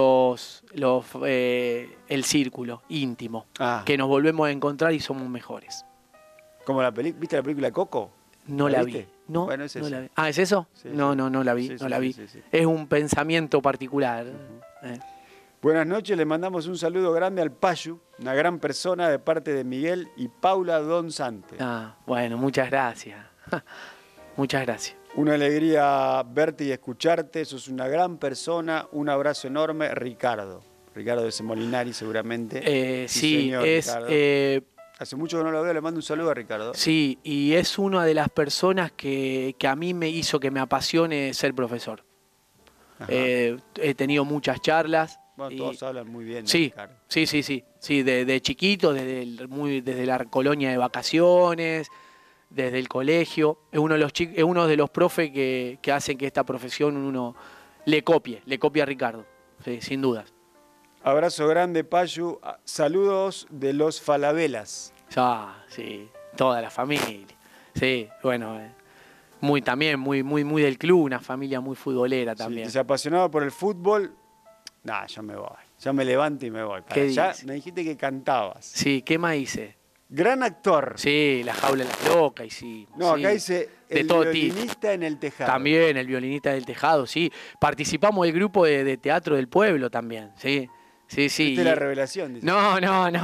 el círculo íntimo, que nos volvemos a encontrar y somos mejores. Como ¿viste la película Coco? No la vi. ¿Viste? No, bueno, es no eso. la vi. Ah, ¿es eso? Sí, no la vi, sí, no la vi. Sí. Es un pensamiento particular. Buenas noches, le mandamos un saludo grande al Payu, una gran persona de parte de Miguel y Paula Don Sante. Bueno, muchas gracias. Muchas gracias. Una alegría verte y escucharte, sos una gran persona, un abrazo enorme, Ricardo. Ricardo de Semolinari seguramente. Sí, señor, es... Hace mucho que no lo veo, le mando un saludo a Ricardo. Sí, y es una de las personas que a mí me hizo que me apasione ser profesor. He tenido muchas charlas. Bueno, todos hablan muy bien de sí, Ricardo. Sí, de chiquito, desde la colonia de vacaciones, desde el colegio. Es uno de los profes que hacen que esta profesión uno le copie a Ricardo, sí, sin dudas. Abrazo grande, Payu. Saludos de los Falabelas. Sí, toda la familia. Sí, bueno, también muy del club, una familia muy futbolera también. Sí, apasionado por el fútbol. Ya me voy. Ya me levanto y me voy. Ya me dijiste que cantabas. Sí, ¿qué más hice? Gran actor. Sí, La jaula de las locas, hicimos. No, acá dice el violinista en el tejado. También el violinista del tejado, sí. Participamos del grupo de teatro del pueblo también, sí. Sí. ¿Viste la revelación? Dice. No,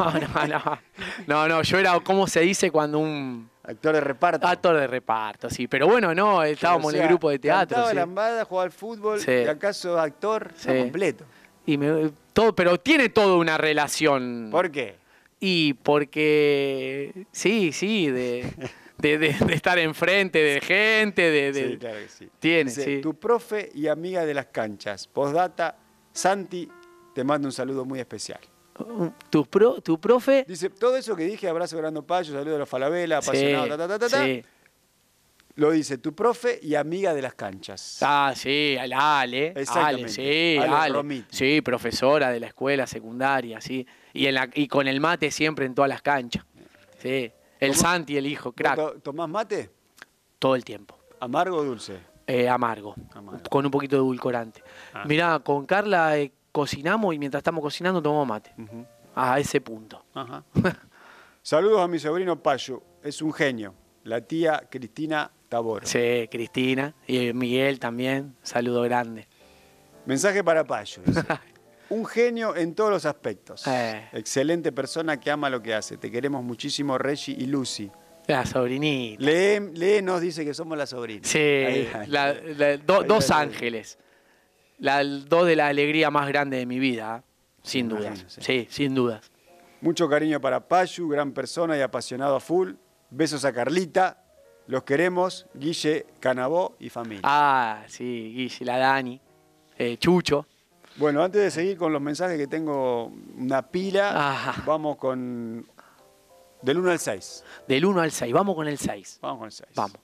yo era, ¿cómo se dice cuando un... Actor de reparto. Actor de reparto, sí. Pero bueno, no, estábamos en el grupo de teatro. Cantaba sí. lambada, jugaba al fútbol, y acaso actor, completo. Pero tiene toda una relación. ¿Por qué? Y porque, sí, de estar enfrente de gente, Sí, claro que sí. Tiene, dice, sí. Tu profe y amiga de las canchas. Postdata, Santi, te mando un saludo muy especial. ¿Tu profe? Dice, todo eso que dije, abrazo grande Payo, saludo a los Falabella, apasionado, sí. Lo dice tu profe y amiga de las canchas. Sí, Ale. Exactamente. Ale. Romiti. Sí, profesora de la escuela secundaria, sí. Y con el mate siempre en todas las canchas. Sí. El Santi, el hijo, crack. ¿Tomás mate? Todo el tiempo. ¿Amargo o dulce? Amargo. Con un poquito de edulcorante. Mirá, con Carla cocinamos y mientras estamos cocinando tomamos mate. A ese punto. Ajá. Saludos a mi sobrino Payo. Es un genio. La tía Cristina Taboro. Sí, Cristina. Y Miguel también. Saludo grande. Mensaje para Payo. Un genio en todos los aspectos. Excelente persona que ama lo que hace. Te queremos muchísimo, Reggie y Lucy. La sobrinita. Léenos, dice que somos la sobrina. Sí, dos ángeles. Dos de la alegría más grande de mi vida. Sin dudas. Sí, sin dudas. Mucho cariño para Payu, gran persona y apasionado a full. Besos a Carlita. Los queremos, Guille, Canabó y familia. Sí, Guille, la Dani, Chucho. Bueno, antes de seguir con los mensajes que tengo una pila, vamos con del 1 al 6. Del 1 al 6, vamos con el 6. Vamos con el 6. Vamos.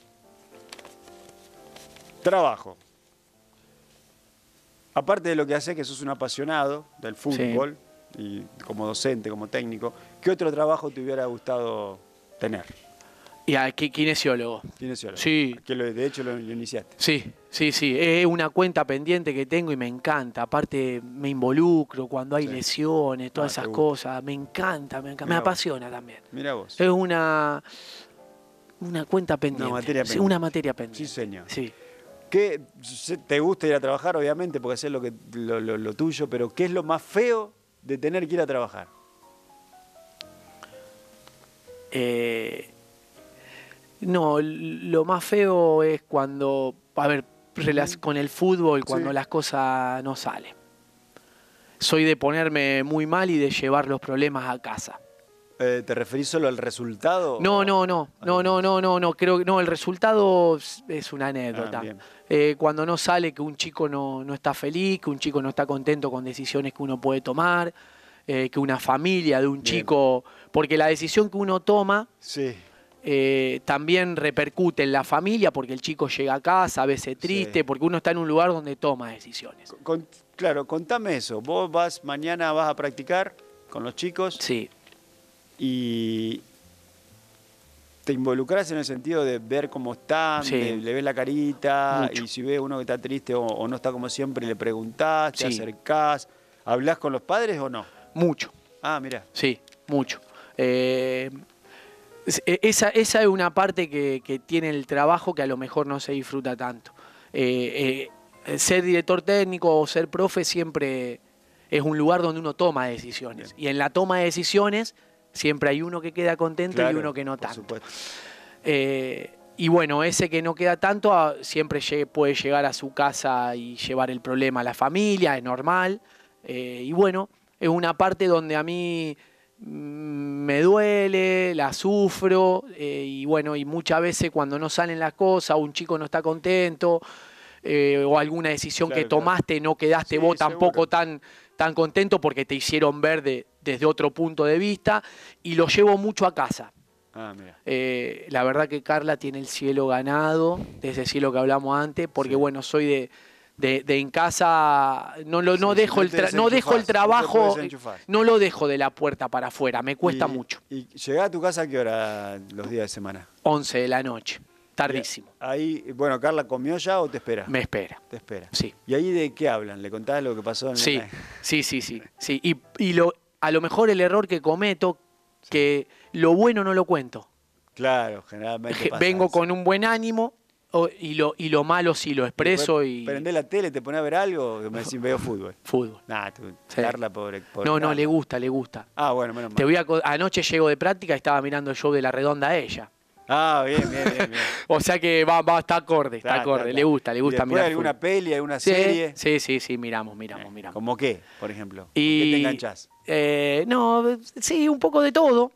Trabajo. Aparte de lo que haces, que sos un apasionado del fútbol, y como docente, como técnico, ¿qué otro trabajo te hubiera gustado tener? Kinesiólogo. Kinesiólogo. Sí. Que de hecho lo iniciaste. Sí. Es una cuenta pendiente que tengo y me encanta. Aparte me involucro cuando hay lesiones, todas esas cosas. Me encanta. Me apasiona también. Mira vos. Es una... Una cuenta pendiente. Una materia Sí, pendiente. una materia pendiente. Sí, señor. Sí. ¿Qué te gusta ir a trabajar, obviamente, porque es lo tuyo, pero qué es lo más feo de tener que ir a trabajar? No, lo más feo es cuando, a ver, con el fútbol, cuando Sí. las cosas no salen. Soy de ponerme muy mal y de llevar los problemas a casa. ¿Te referís solo al resultado? No, o- creo que no, el resultado es una anécdota. bien. Cuando no sale que un chico no está feliz, que un chico no está contento con decisiones que uno puede tomar, que una familia de un Bien. chico, porque la decisión que uno toma Sí. también repercute en la familia, porque el chico llega a casa a veces triste, Sí. porque uno está en un lugar donde toma decisiones. Claro, contame eso. Vos mañana vas a practicar con los chicos Sí, y te involucrás en el sentido de ver cómo están, Sí. le ves la carita, Mucho. y si ves uno que está triste o no está como siempre, le preguntás, te Sí. acercás, ¿hablás con los padres o no? mucho. Ah, mira. Sí, mucho. Esa es una parte que tiene el trabajo que a lo mejor no se disfruta tanto. Ser director técnico o ser profe siempre es un lugar donde uno toma decisiones. Bien. Y en la toma de decisiones siempre hay uno que queda contento y Claro, uno que no por tanto. supuesto. Y bueno, ese que no queda tanto siempre puede llegar a su casa y llevar el problema a la familia, es normal. Y bueno, es una parte donde a mí me duele, la sufro, y bueno, y muchas veces cuando no salen las cosas, un chico no está contento, o alguna decisión Claro, que tomaste no quedaste Sí, vos tampoco seguro. tan contento porque te hicieron ver desde otro punto de vista, y lo llevo mucho a casa. Ah, mira. La verdad que Carla tiene el cielo ganado, de ese cielo que hablamos antes, porque Sí. bueno, soy de en casa, no dejo no el te no dejo el desenchufás, no te trabajo, puedes desenchufar. no lo dejo de la puerta para afuera, me cuesta Y- mucho. ¿Y llegás a tu casa a qué hora los días de semana? 11 de la noche, tardísimo. Ahí, bueno, ¿Carla comió ya o te espera? Me espera. Te espera. Sí. ¿Y ahí de qué hablan? ¿Le contás lo que pasó en Sí, la... sí. Y a lo mejor el error que cometo, que lo bueno no lo cuento. Claro, generalmente pasa Vengo eso. con un buen ánimo y lo malo sí lo expreso y Prendés la tele, te ponés a ver algo, que me decís, veo fútbol. fútbol. Nah, Sí. Carla, pobre No, Carla. le gusta. Ah, bueno, menos Te mal. voy anoche llego de práctica y estaba mirando el show de La Redonda a ella. Ah, bien. O sea que está acorde, le gusta ¿Y después mirar alguna fútbol. peli, alguna Sí, serie? sí, miramos. ¿Cómo qué, por ejemplo? ¿Con Y, qué te enganchás? no, sí, un poco de todo.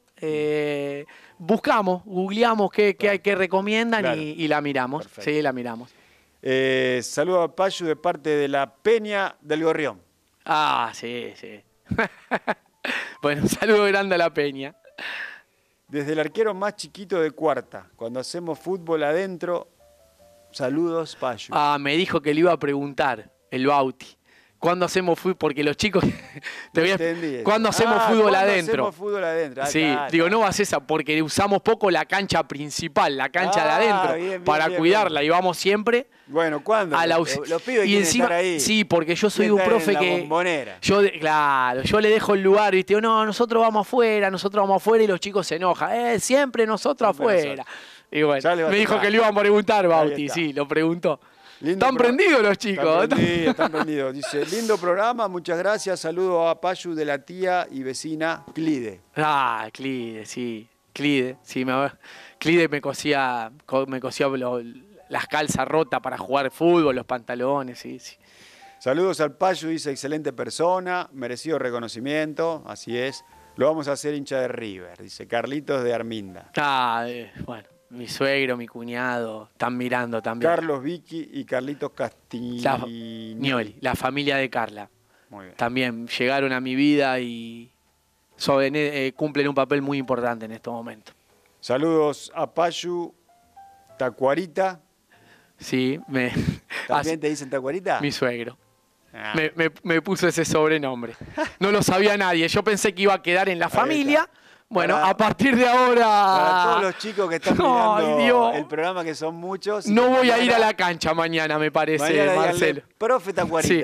Googleamos qué recomiendan Claro. y la miramos. Perfecto. Sí, la miramos. Saludo a Payu de parte de la Peña del Gorrión. Ah, sí. Bueno, un saludo grande a la Peña. Desde el arquero más chiquito de cuarta, cuando hacemos fútbol adentro, saludos, Payu. Ah, me dijo que le iba a preguntar el Bauti. ¿Cuándo hacemos fútbol? Porque los chicos. Entendí eso. ¿Cuándo hacemos fútbol ¿cuándo adentro? hacemos fútbol adentro? Ah, Sí, claro, digo, claro. no vas esa, porque usamos poco la cancha principal, la cancha de Ah, adentro, bien, para bien, cuidarla bien. y vamos siempre Bueno, ¿cuándo? a la Los pibes y quieren encima, estar ahí. sí, porque yo soy Quieren un estar profe en la que bombonera. yo le dejo el lugar, ¿viste? Digo, no, nosotros vamos afuera y los chicos se enojan. Siempre nosotros Siempre afuera. Y bueno, Ya le va a me dijo tocar. que le iban a preguntar, Ahí Bauti, está. sí, lo preguntó. Lindo ¿Están programa. prendidos los chicos? Están prendidos. Dice, lindo programa, muchas gracias. Saludo a Payu de la tía y vecina Clide. Ah, Clide, sí. Clide me cosía las calzas rotas para jugar fútbol, los pantalones, sí. Saludos al Payu, dice, excelente persona, merecido reconocimiento, así es. Lo vamos a hacer hincha de River, dice Carlitos de Arminda. Bueno, mi suegro, mi cuñado, están mirando también. Carlos Vicky y Carlitos Castiglioni. La familia de Carla. Muy bien. También llegaron a mi vida y cumplen un papel muy importante en estos momentos. Saludos a Payu, Tacuarita. Sí, ¿También te dicen Tacuarita? mi suegro. Ah, Me puso ese sobrenombre. No lo sabía nadie. Yo pensé que iba a quedar en la familia. está. Bueno, Para- a partir de ahora... Para todos los chicos que están Ay, mirando Dios. el programa, que son muchos. No voy a ir a mañana- la cancha mañana, me parece, mañana díganle, Marcelo. profe Tacuarita. Sí.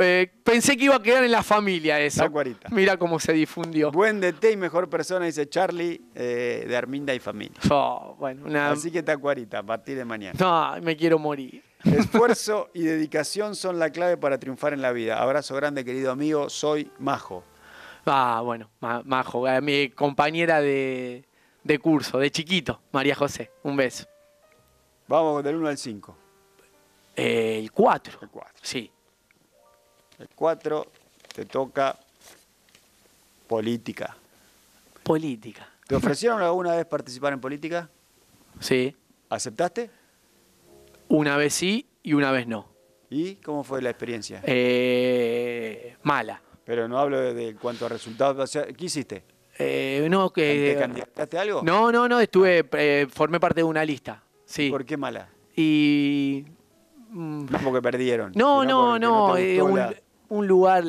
Pensé que iba a quedar en la familia eso. Tacuarita. Mira cómo se difundió. Buen DT y mejor persona, dice Charlie, de Arminda y familia. Oh, bueno, Así que Tacuarita, a partir de mañana. No, me quiero morir. Esfuerzo y dedicación son la clave para triunfar en la vida. Abrazo grande, querido amigo. Soy Majo. Bueno, Majo, mi compañera de curso, de chiquito, María José. Un beso. Vamos del 1 al 5. El 4. El 4. Sí. El 4 te toca política. Política. ¿Te ofrecieron alguna vez participar en política? Sí. ¿Aceptaste? Una vez sí y una vez no. ¿Y cómo fue la experiencia? Mala. Pero no hablo de cuanto a resultados. O sea, ¿qué hiciste? No, ¿Te candidataste a algo? No, formé parte de una lista. Sí. ¿Por qué mala? Y... No porque perdieron. No, porque te gustó un lugar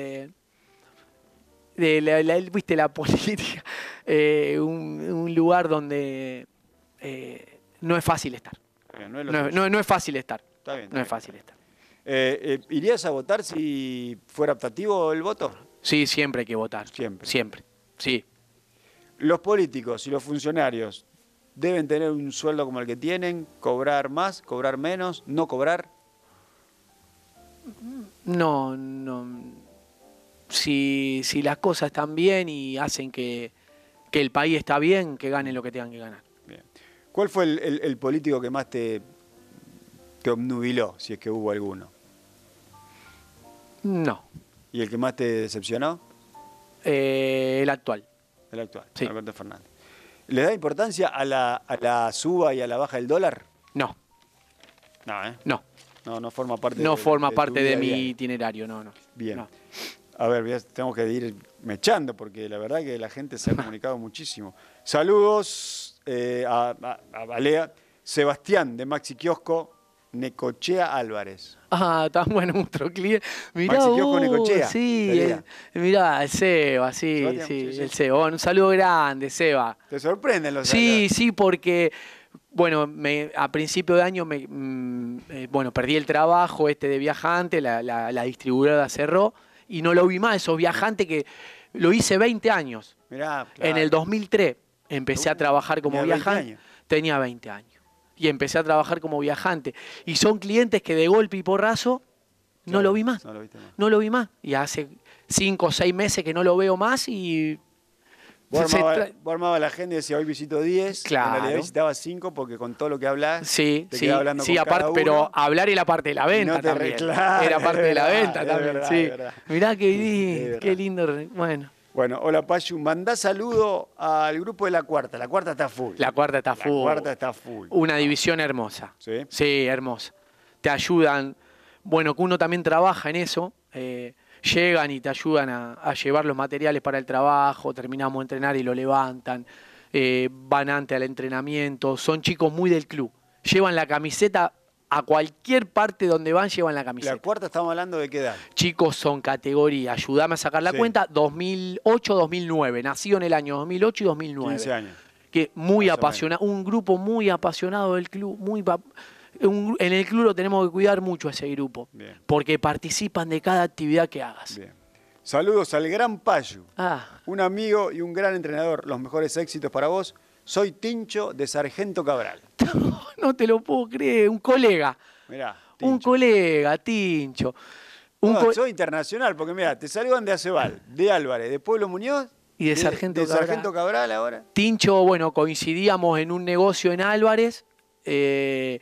viste la política, un lugar donde no es fácil estar. No es fácil estar. Está bien. No es fácil estar. ¿Irías a votar si fuera optativo el voto? Sí, siempre hay que votar. Siempre. Sí. Los políticos y los funcionarios deben tener un sueldo como el que tienen, cobrar más, cobrar menos, no cobrar. No. Si las cosas están bien y hacen que el país está bien, que ganen lo que tengan que ganar. Bien. ¿Cuál fue el político que más te obnubiló, si es que hubo alguno? No. ¿Y el que más te decepcionó? El actual. El actual, Sí. Alberto Fernández. ¿Le da importancia a la suba y a la baja del dólar? No. No, ¿eh? No. No forma parte No forma tu parte vida de mi diaria. itinerario, no. Bien. No. A ver, tenemos que ir mechando porque la verdad que la gente se ha comunicado muchísimo. Saludos a Balea. Sebastián de Maxi Kiosco, Necochea Álvarez. Tan bueno otro cliente. Mirá, Maxi Kiosco Necochea. Sí, mirá, el Seba, sí, Sebastián, sí. el Seba. Bueno, un saludo grande, Seba. ¿Te sorprenden los Sí, porque, bueno, a principio de año, perdí el trabajo de viajante, la distribuidora cerró y no lo vi más, esos viajantes que lo hice 20 años. Mirá, claro. En el 2003 empecé a trabajar como Tenía 20 viajante. años. Tenía 20 años. Y empecé a trabajar como viajante. Y son clientes que de golpe y porrazo no Claro, lo vi más. No lo viste más. No lo vi más. Y hace 5 o 6 meses que no lo veo más y... Vos armabas la agenda y decía hoy visito 10. Claro. En realidad visitaba 5 porque con todo lo que hablas. Sí, te quedaba hablando con aparte, cada uno. pero hablar era parte de la venta No te también. claro, Era parte de la verdad, venta es también, verdad, sí. es verdad. Mirá Es qué lindo. Bueno, Bueno, hola Payu, mandá saludo al grupo de La Cuarta. La Cuarta está full. la cuarta está full. La Cuarta está full. Una división hermosa. ¿Sí? Sí, hermosa. Te ayudan. Bueno, que uno también trabaja en eso. Llegan y te ayudan a llevar los materiales para el trabajo. Terminamos de entrenar y lo levantan. Van antes al entrenamiento. Son chicos muy del club. Llevan la camiseta a cualquier parte donde van, llevan la camiseta. La Cuarta estamos hablando de qué edad. Chicos son categoría, ayúdame a sacar la Sí. cuenta, 2008-2009. Nacido en el año 2008 y 2009. 15 años. Que muy Más o apasionado, un grupo muy apasionado del club, en el club lo tenemos que cuidar mucho a ese grupo, Bien. porque participan de cada actividad que hagas. Bien. Saludos al gran Payu. Ah, Un amigo y un gran entrenador. Los mejores éxitos para vos. Soy Tincho de Sargento Cabral. no te lo puedo creer, un colega, Mirá, un Tincho. colega, Tincho. Soy internacional, porque mira, te saludan de Acebal, de Álvarez, de Pueblo Muñoz Y de Sargento de Cabral. Sargento Cabral ahora. Tincho, bueno, coincidíamos en un negocio en Álvarez, se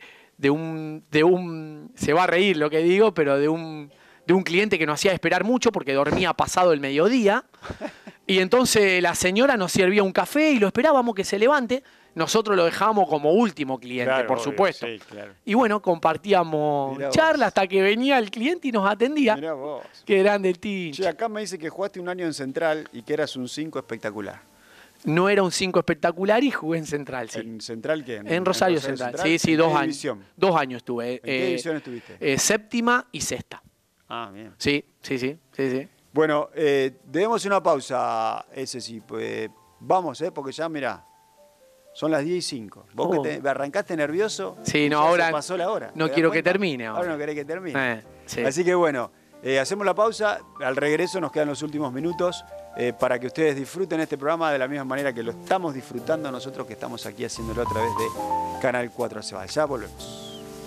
va a reír lo que digo, pero de un cliente que nos hacía esperar mucho porque dormía pasado el mediodía. Y entonces la señora nos servía un café y lo esperábamos que se levante. Nosotros lo dejábamos como último cliente, Claro, por obvio, supuesto. sí, claro. Y bueno, compartíamos Mirá charla vos. hasta que venía el cliente y nos atendía. Mirá vos. Qué grande el Tincho. Che, acá me dice que jugaste un año en Central y que eras un 5 espectacular. No era un 5 espectacular y jugué en Central, sí. ¿En Central qué? En Rosario Central. Sí, ¿En dos qué años. división? 2 años estuve. ¿En qué división estuviste? Séptima y sexta. Ah, bien. Sí. Bueno, debemos una pausa, ese sí. Pues, vamos, porque ya, mirá, son las 10:05. Vos Oh. que arrancaste nervioso. Sí, no, ya ahora se pasó la hora. no ¿te das quiero que cuenta? termine ahora. Ahora no querés que termine. Sí. Así que bueno, Hacemos la pausa, al regreso nos quedan los últimos minutos para que ustedes disfruten este programa de la misma manera que lo estamos disfrutando nosotros que estamos aquí haciéndolo a través de Canal 4 Cebal. Ya volvemos.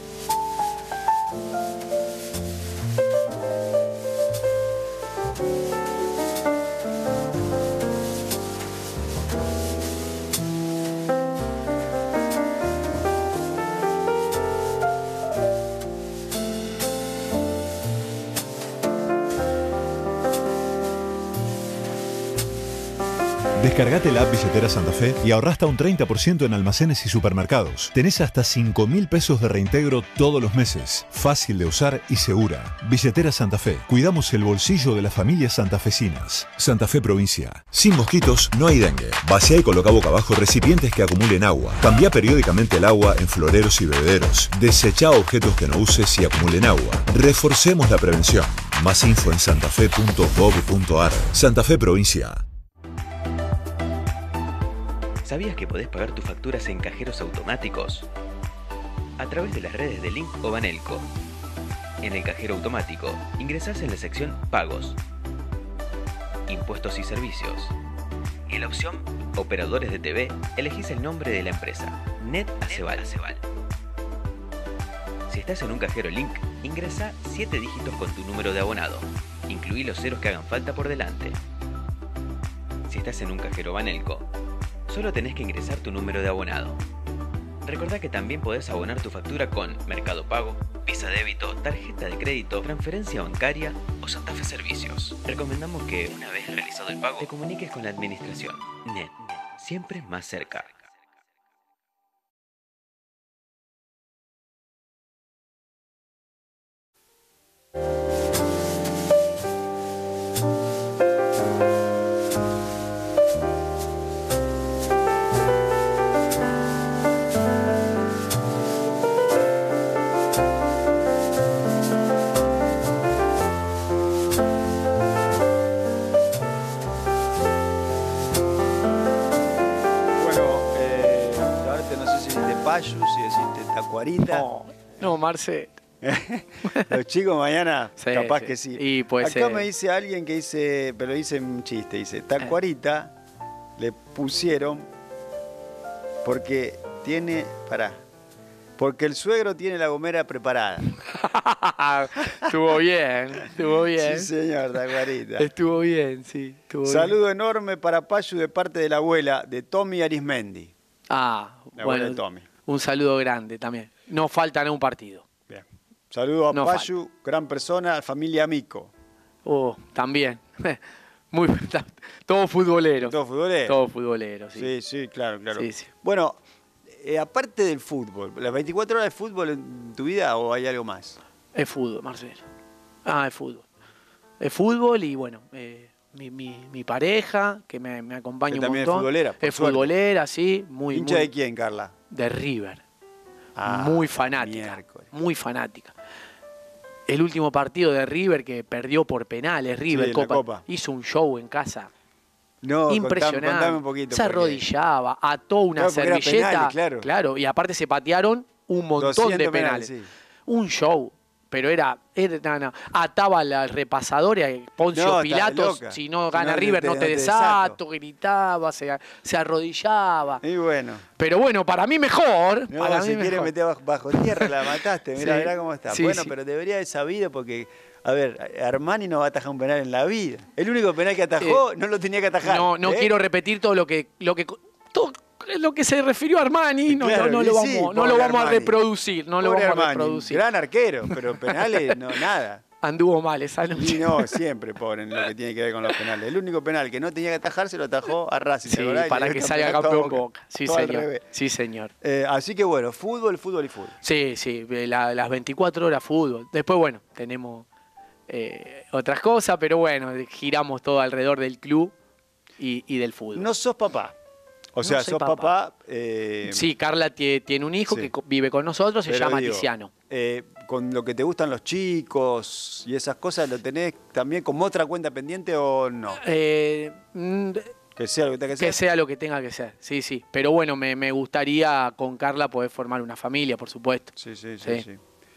Descargate la app Billetera Santa Fe y ahorrá hasta un 30% en almacenes y supermercados. Tenés hasta 5.000 pesos de reintegro todos los meses. Fácil de usar y segura. Billetera Santa Fe. Cuidamos el bolsillo de las familias santafesinas. Santa Fe Provincia. Sin mosquitos no hay dengue. Vacía y coloca boca abajo recipientes que acumulen agua. Cambia periódicamente el agua en floreros y bebederos. Desechá objetos que no uses y acumulen agua. Reforcemos la prevención. Más info en santafe.gov.ar. Santa Fe Provincia. ¿Sabías que podés pagar tus facturas en cajeros automáticos? A través de las redes de Link o Banelco. En el cajero automático, ingresás en la sección Pagos, Impuestos y Servicios. En la opción Operadores de TV, elegís el nombre de la empresa, Net Aceval. Si estás en un cajero Link, ingresa 7 dígitos con tu número de abonado. Incluí los ceros que hagan falta por delante. Si estás en un cajero Banelco, solo tenés que ingresar tu número de abonado. Recordá que también podés abonar tu factura con Mercado Pago, Visa Débito, tarjeta de crédito, transferencia bancaria o Santa Fe Servicios. Recomendamos que, una vez realizado el pago, te comuniques con la administración. Net, siempre más cerca. Payu, si deciste Tacuarita. No, Marce. Los chicos mañana, Sí, capaz sí. que sí. Y puede Acá ser. me dice alguien que dice, pero dice un chiste, dice, Tacuarita le pusieron porque tiene, porque el suegro tiene la gomera preparada. Estuvo bien, estuvo bien. Sí, señor, Tacuarita. Estuvo bien, sí. Estuvo Saludo bien. enorme para Payu de parte de la abuela, de Tommy Arismendi. Ah, La abuela bueno, de Tommy. un saludo grande también. No faltan a un partido. Bien. Saludo a No Payu, gran persona, familia Mico. También. Muy, todo futbolero. ¿Todo futbolero? Todo futbolero, sí. Sí, sí, claro, claro. Sí, sí. Bueno, aparte del fútbol, ¿las 24 horas de fútbol en tu vida o hay algo más? Es fútbol, Marcelo. Es fútbol. Es fútbol y bueno, mi pareja, que me acompaña Que un también es montón. futbolera, por Es suerte. futbolera, sí. ¿Hincha de quién, Carla? De River. Ah, Muy fanática. miércoles. Muy fanática. El último partido de River que perdió por penales, River Sí, en la Copa, Copa. hizo un show en casa. No, Impresionante. Contame un poquito. Se porque- arrodillaba, ató una Claro, porque era servilleta. penales, claro. Y aparte se patearon un montón 200 de penales. sí. Un show. Pero no. Ataba la repasadora, Poncio No, está Pilatos, loca. si no Si gana no, River no no te te desato. desato, gritaba, se arrodillaba. Y bueno. Pero bueno, para mí mejor. No, para se mí quiere mejor. meter bajo tierra, la mataste. Mirá, Sí. mirá cómo está. Sí, bueno, sí. pero debería haber sabido porque, a ver, Armani no va a atajar un penal en la vida. El único penal que atajó no lo tenía que atajar. No quiero repetir todo lo que se refirió a Armani, no, Claro, no y lo sí, vamos, no pobre lo vamos a Armani. reproducir, no lo Pobre vamos a Armani, reproducir. gran arquero, pero penales, no, nada. Anduvo mal esa noche. Y no, siempre, pobre, en lo que tiene que ver con los penales. El único penal que no tenía que atajar se lo atajó a Racing. ¿te Sí, acordás? Y para le que dio salga campeonato campeón a Boca. Sí, Todo al señor. revés. Sí, señor. Así que bueno, fútbol, fútbol y fútbol. Sí, las 24 horas fútbol. Después, bueno, tenemos otras cosas, pero bueno, giramos todo alrededor del club y del fútbol. No sos papá. O sea, No soy sos papá. Sí, Carla tiene un hijo sí. que vive con nosotros, se pero llama digo, Tiziano. con lo que te gustan los chicos y esas cosas, ¿lo tenés también como otra cuenta pendiente o no? Que Que sea lo que tenga que ser. sea lo que tenga que ser, sí, sí. Pero bueno, me gustaría con Carla poder formar una familia, por supuesto. Sí, sí, sí. Sí. sí.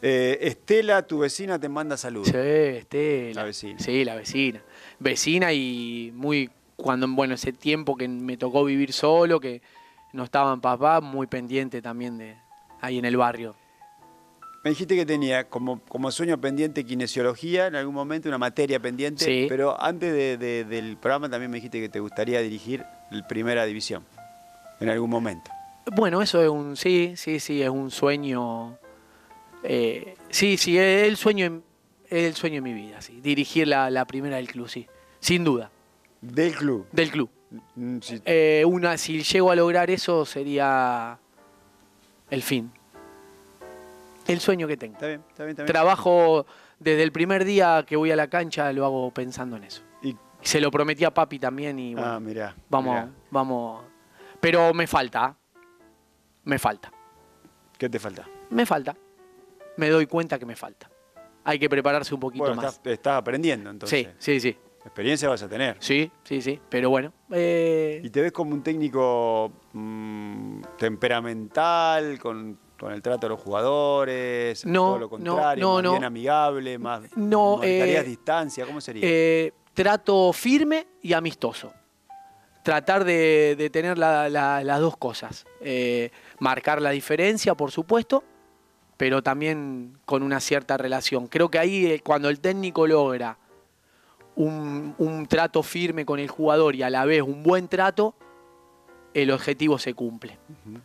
Estela, tu vecina, te manda saludos. Sí, Estela. La vecina. Sí, la vecina. Vecina y muy, cuando, bueno, ese tiempo que me tocó vivir solo, que no estaba en papá, muy pendiente también de ahí en el barrio. Me dijiste que tenía como sueño pendiente kinesiología en algún momento, una materia pendiente, Sí. pero antes del programa también me dijiste que te gustaría dirigir el Primera División en algún momento. Bueno, eso es un, sí, es un sueño. Sí, es el sueño en mi vida, sí. Dirigir la primera del club, sí. Sin duda. Del club. Del club. Sí. Si llego a lograr eso sería el fin. El sueño que tengo. Está bien, está bien, está bien. Trabajo desde el primer día que voy a la cancha, lo hago pensando en eso. Y- Se lo prometí a papi también y bueno, mirá. vamos, mirá. vamos. Pero me falta. Me falta. ¿Qué te falta? Me falta. Me doy cuenta que me falta. Hay que prepararse un poquito Bueno, más. estás aprendiendo entonces. Sí. Experiencia vas a tener. Sí. Pero bueno. ¿Y te ves como un técnico temperamental, con el trato de los jugadores? No, todo lo contrario, no, más no. bien amigable, más No, marcarías distancia, ¿cómo sería? Trato firme y amistoso. Tratar de tener las dos cosas. Marcar la diferencia, por supuesto, pero también con una cierta relación. Creo que ahí cuando el técnico logra un trato firme con el jugador y a la vez un buen trato, el objetivo se cumple.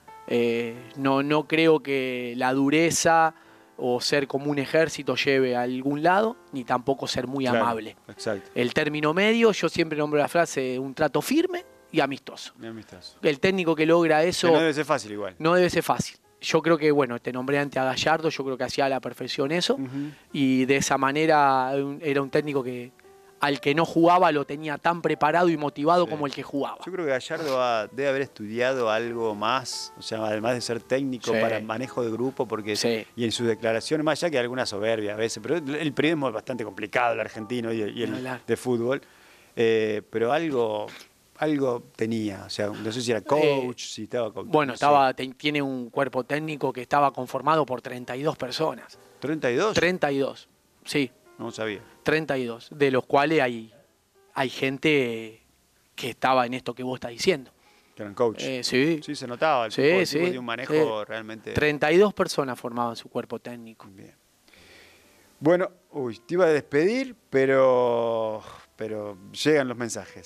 No creo que la dureza o ser como un ejército lleve a algún lado, ni tampoco ser muy Claro, amable. Exacto. El término medio, yo siempre nombro la frase, un trato firme y amistoso. Muy amistoso. El técnico que logra eso Que no debe ser fácil igual. no debe ser fácil. Yo creo que, bueno, te nombré antes a Gallardo, yo creo que hacía a la perfección eso, Ujú. y de esa manera era un técnico que al que no jugaba lo tenía tan preparado y motivado Sí. como el que jugaba. Yo creo que Gallardo debe haber estudiado algo más, o sea, además de ser técnico Sí. para el manejo de grupo, porque Sí. y en sus declaraciones, más allá que alguna soberbia a veces, pero el periodismo es bastante complicado, el argentino y Ni el hablar. de fútbol, pero algo tenía, o sea, no sé si era coach, si estaba coach. Bueno, no sé. tiene un cuerpo técnico que estaba conformado por 32 personas. 32, 32, sí, no sabía. 32, de los cuales hay gente que estaba en esto que vos estás diciendo. Que eran coach. Sí, Sí, se notaba, el Sí, tipo sí, tenía un manejo sí. realmente 32 personas formaban su cuerpo técnico. bien. Bueno, te iba a despedir, pero llegan los mensajes.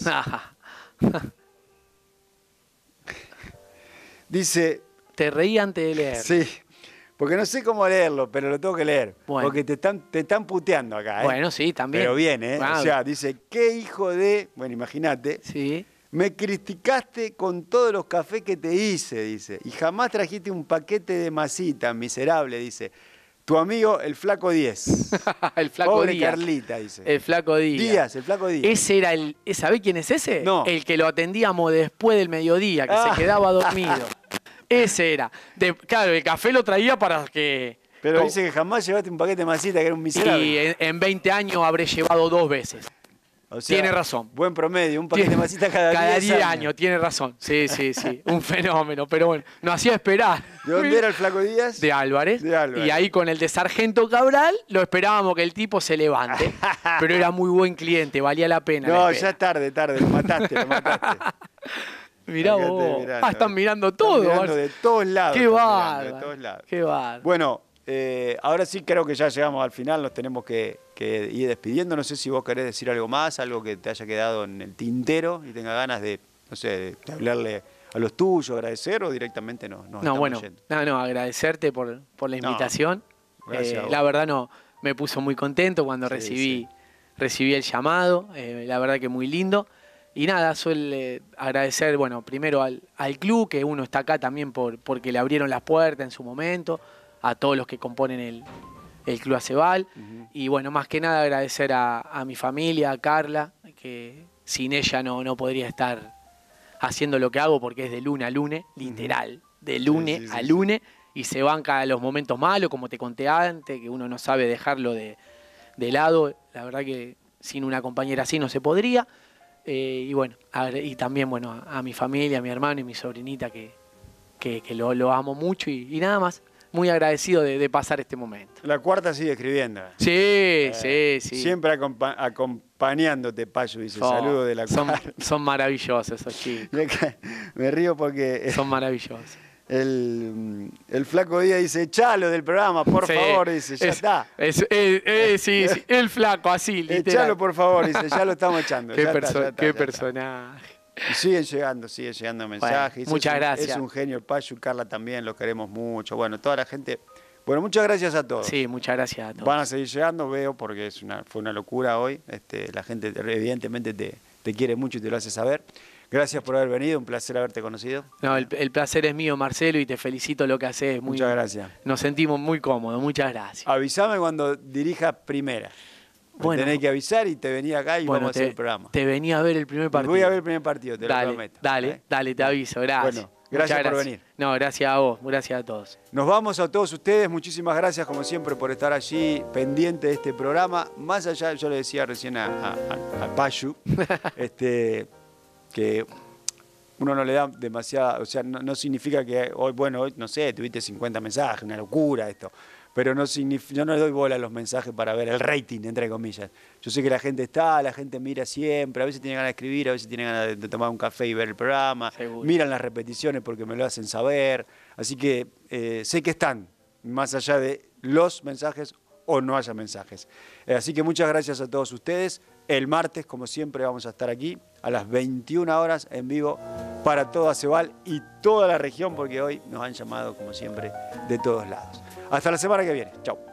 Dice, Te reí antes de leer. sí, porque no sé cómo leerlo, pero lo tengo que leer. Bueno. Porque te están puteando acá, ¿eh? Bueno, sí, también. Pero bien, ¿eh? Claro. O sea, dice, ¿qué hijo de...? Bueno, imagínate. Sí. Me criticaste con todos los cafés que te hice, dice. Y jamás trajiste un paquete de masita, miserable, dice. Tu amigo, el flaco 10. El flaco Pobre Díaz. Carlita, dice. El flaco Díaz. El flaco Díaz. Ese era ¿sabés quién es ese? No. El que lo atendíamos después del mediodía, que Ah. se quedaba dormido. Ese era. Claro, el café lo traía para que... Pero dice que jamás llevaste un paquete de masita, que era un miserable. Y en 20 años habré llevado 2 veces. O sea, tiene razón. Buen promedio, un paquete de masita cada 10 años. Tiene razón. Sí. Un fenómeno. Pero bueno, nos hacía esperar. ¿De dónde era el flaco Díaz? De Álvarez. De Álvarez. Y ahí con el de Sargento Cabral lo esperábamos que el tipo se levante. Pero era muy buen cliente, valía la pena. la No, espera. ya es tarde, lo mataste. Mirá Acá vos. estoy mirando. Están mirando Están todo. mirando Marce. de todos lados. Qué están mirando, bárbaro. de todos lados. Qué bárbaro. Bueno, ahora sí creo que ya llegamos al final, nos tenemos que ir despidiendo. No sé si vos querés decir algo más, algo que te haya quedado en el tintero y tenga ganas de, no sé, de hablarle a los tuyos, agradecer o directamente nos No, estamos bueno, yendo. agradecerte por la invitación. gracias a vos. La verdad me puso muy contento cuando Sí, recibí el llamado, la verdad que muy lindo. Y nada, suele agradecer, bueno, primero al club, que uno está acá también porque le abrieron las puertas en su momento, a todos los que componen el Club Acebal. Y bueno, más que nada agradecer a mi familia, a Carla, que sin ella no podría estar haciendo lo que hago porque es de lunes a lunes, literal, de lunes a lunes, y se banca los momentos malos, como te conté antes, que uno no sabe dejarlo de lado. La verdad que sin una compañera así no se podría. Y bueno, y también bueno a mi familia, a mi hermano y mi sobrinita que lo amo mucho y nada más. muy agradecido de pasar este momento. La cuarta sigue escribiendo. Sí. Siempre acompañándote, Payu, dice. Saludo de la cuarta. Son maravillosos esos chicos. Me río porque... Son maravillosos. El flaco Díaz dice, echalo del programa, por favor, dice, ya está. Sí, el flaco, así, literal. Echalo, por favor, dice, ya lo estamos echando. Qué personaje. Y siguen llegando mensajes. Bueno, muchas gracias. Es un genio el Payu, Carla también, lo queremos mucho. Bueno, toda la gente. Bueno, muchas gracias a todos. Sí, muchas gracias a todos. Van a seguir llegando, veo, porque fue una locura hoy. La gente evidentemente te quiere mucho y te lo hace saber. Gracias por haber venido, un placer haberte conocido. No, el placer es mío, Marcelo, y te felicito lo que haces. Muchas gracias. Nos sentimos muy cómodos, muchas gracias. Avísame cuando dirijas primera. Bueno, tenés que avisar y te venía acá y vamos a hacer el programa. Te venía a ver el primer partido. Voy a ver el primer partido, te lo prometo. Dale, te aviso, gracias. Bueno, gracias por venir. No, gracias a vos, gracias a todos. Nos vamos a todos ustedes, muchísimas gracias como siempre por estar allí pendiente de este programa. Más allá, yo le decía recién a Payu, que uno no le da demasiada, o sea, no significa que hoy, no sé, tuviste 50 mensajes, una locura esto. Pero yo no le doy bola a los mensajes para ver el rating, entre comillas. Yo sé que la gente la gente mira siempre, a veces tiene ganas de escribir, a veces tiene ganas de tomar un café y ver el programa. Seguro. Miran las repeticiones porque me lo hacen saber. Así que sé que están, más allá de los mensajes o no haya mensajes. Así que muchas gracias a todos ustedes. El martes, como siempre, vamos a estar aquí a las 21 horas en vivo para toda Cebal y toda la región, porque hoy nos han llamado, como siempre, de todos lados. Hasta la semana que viene. Chau.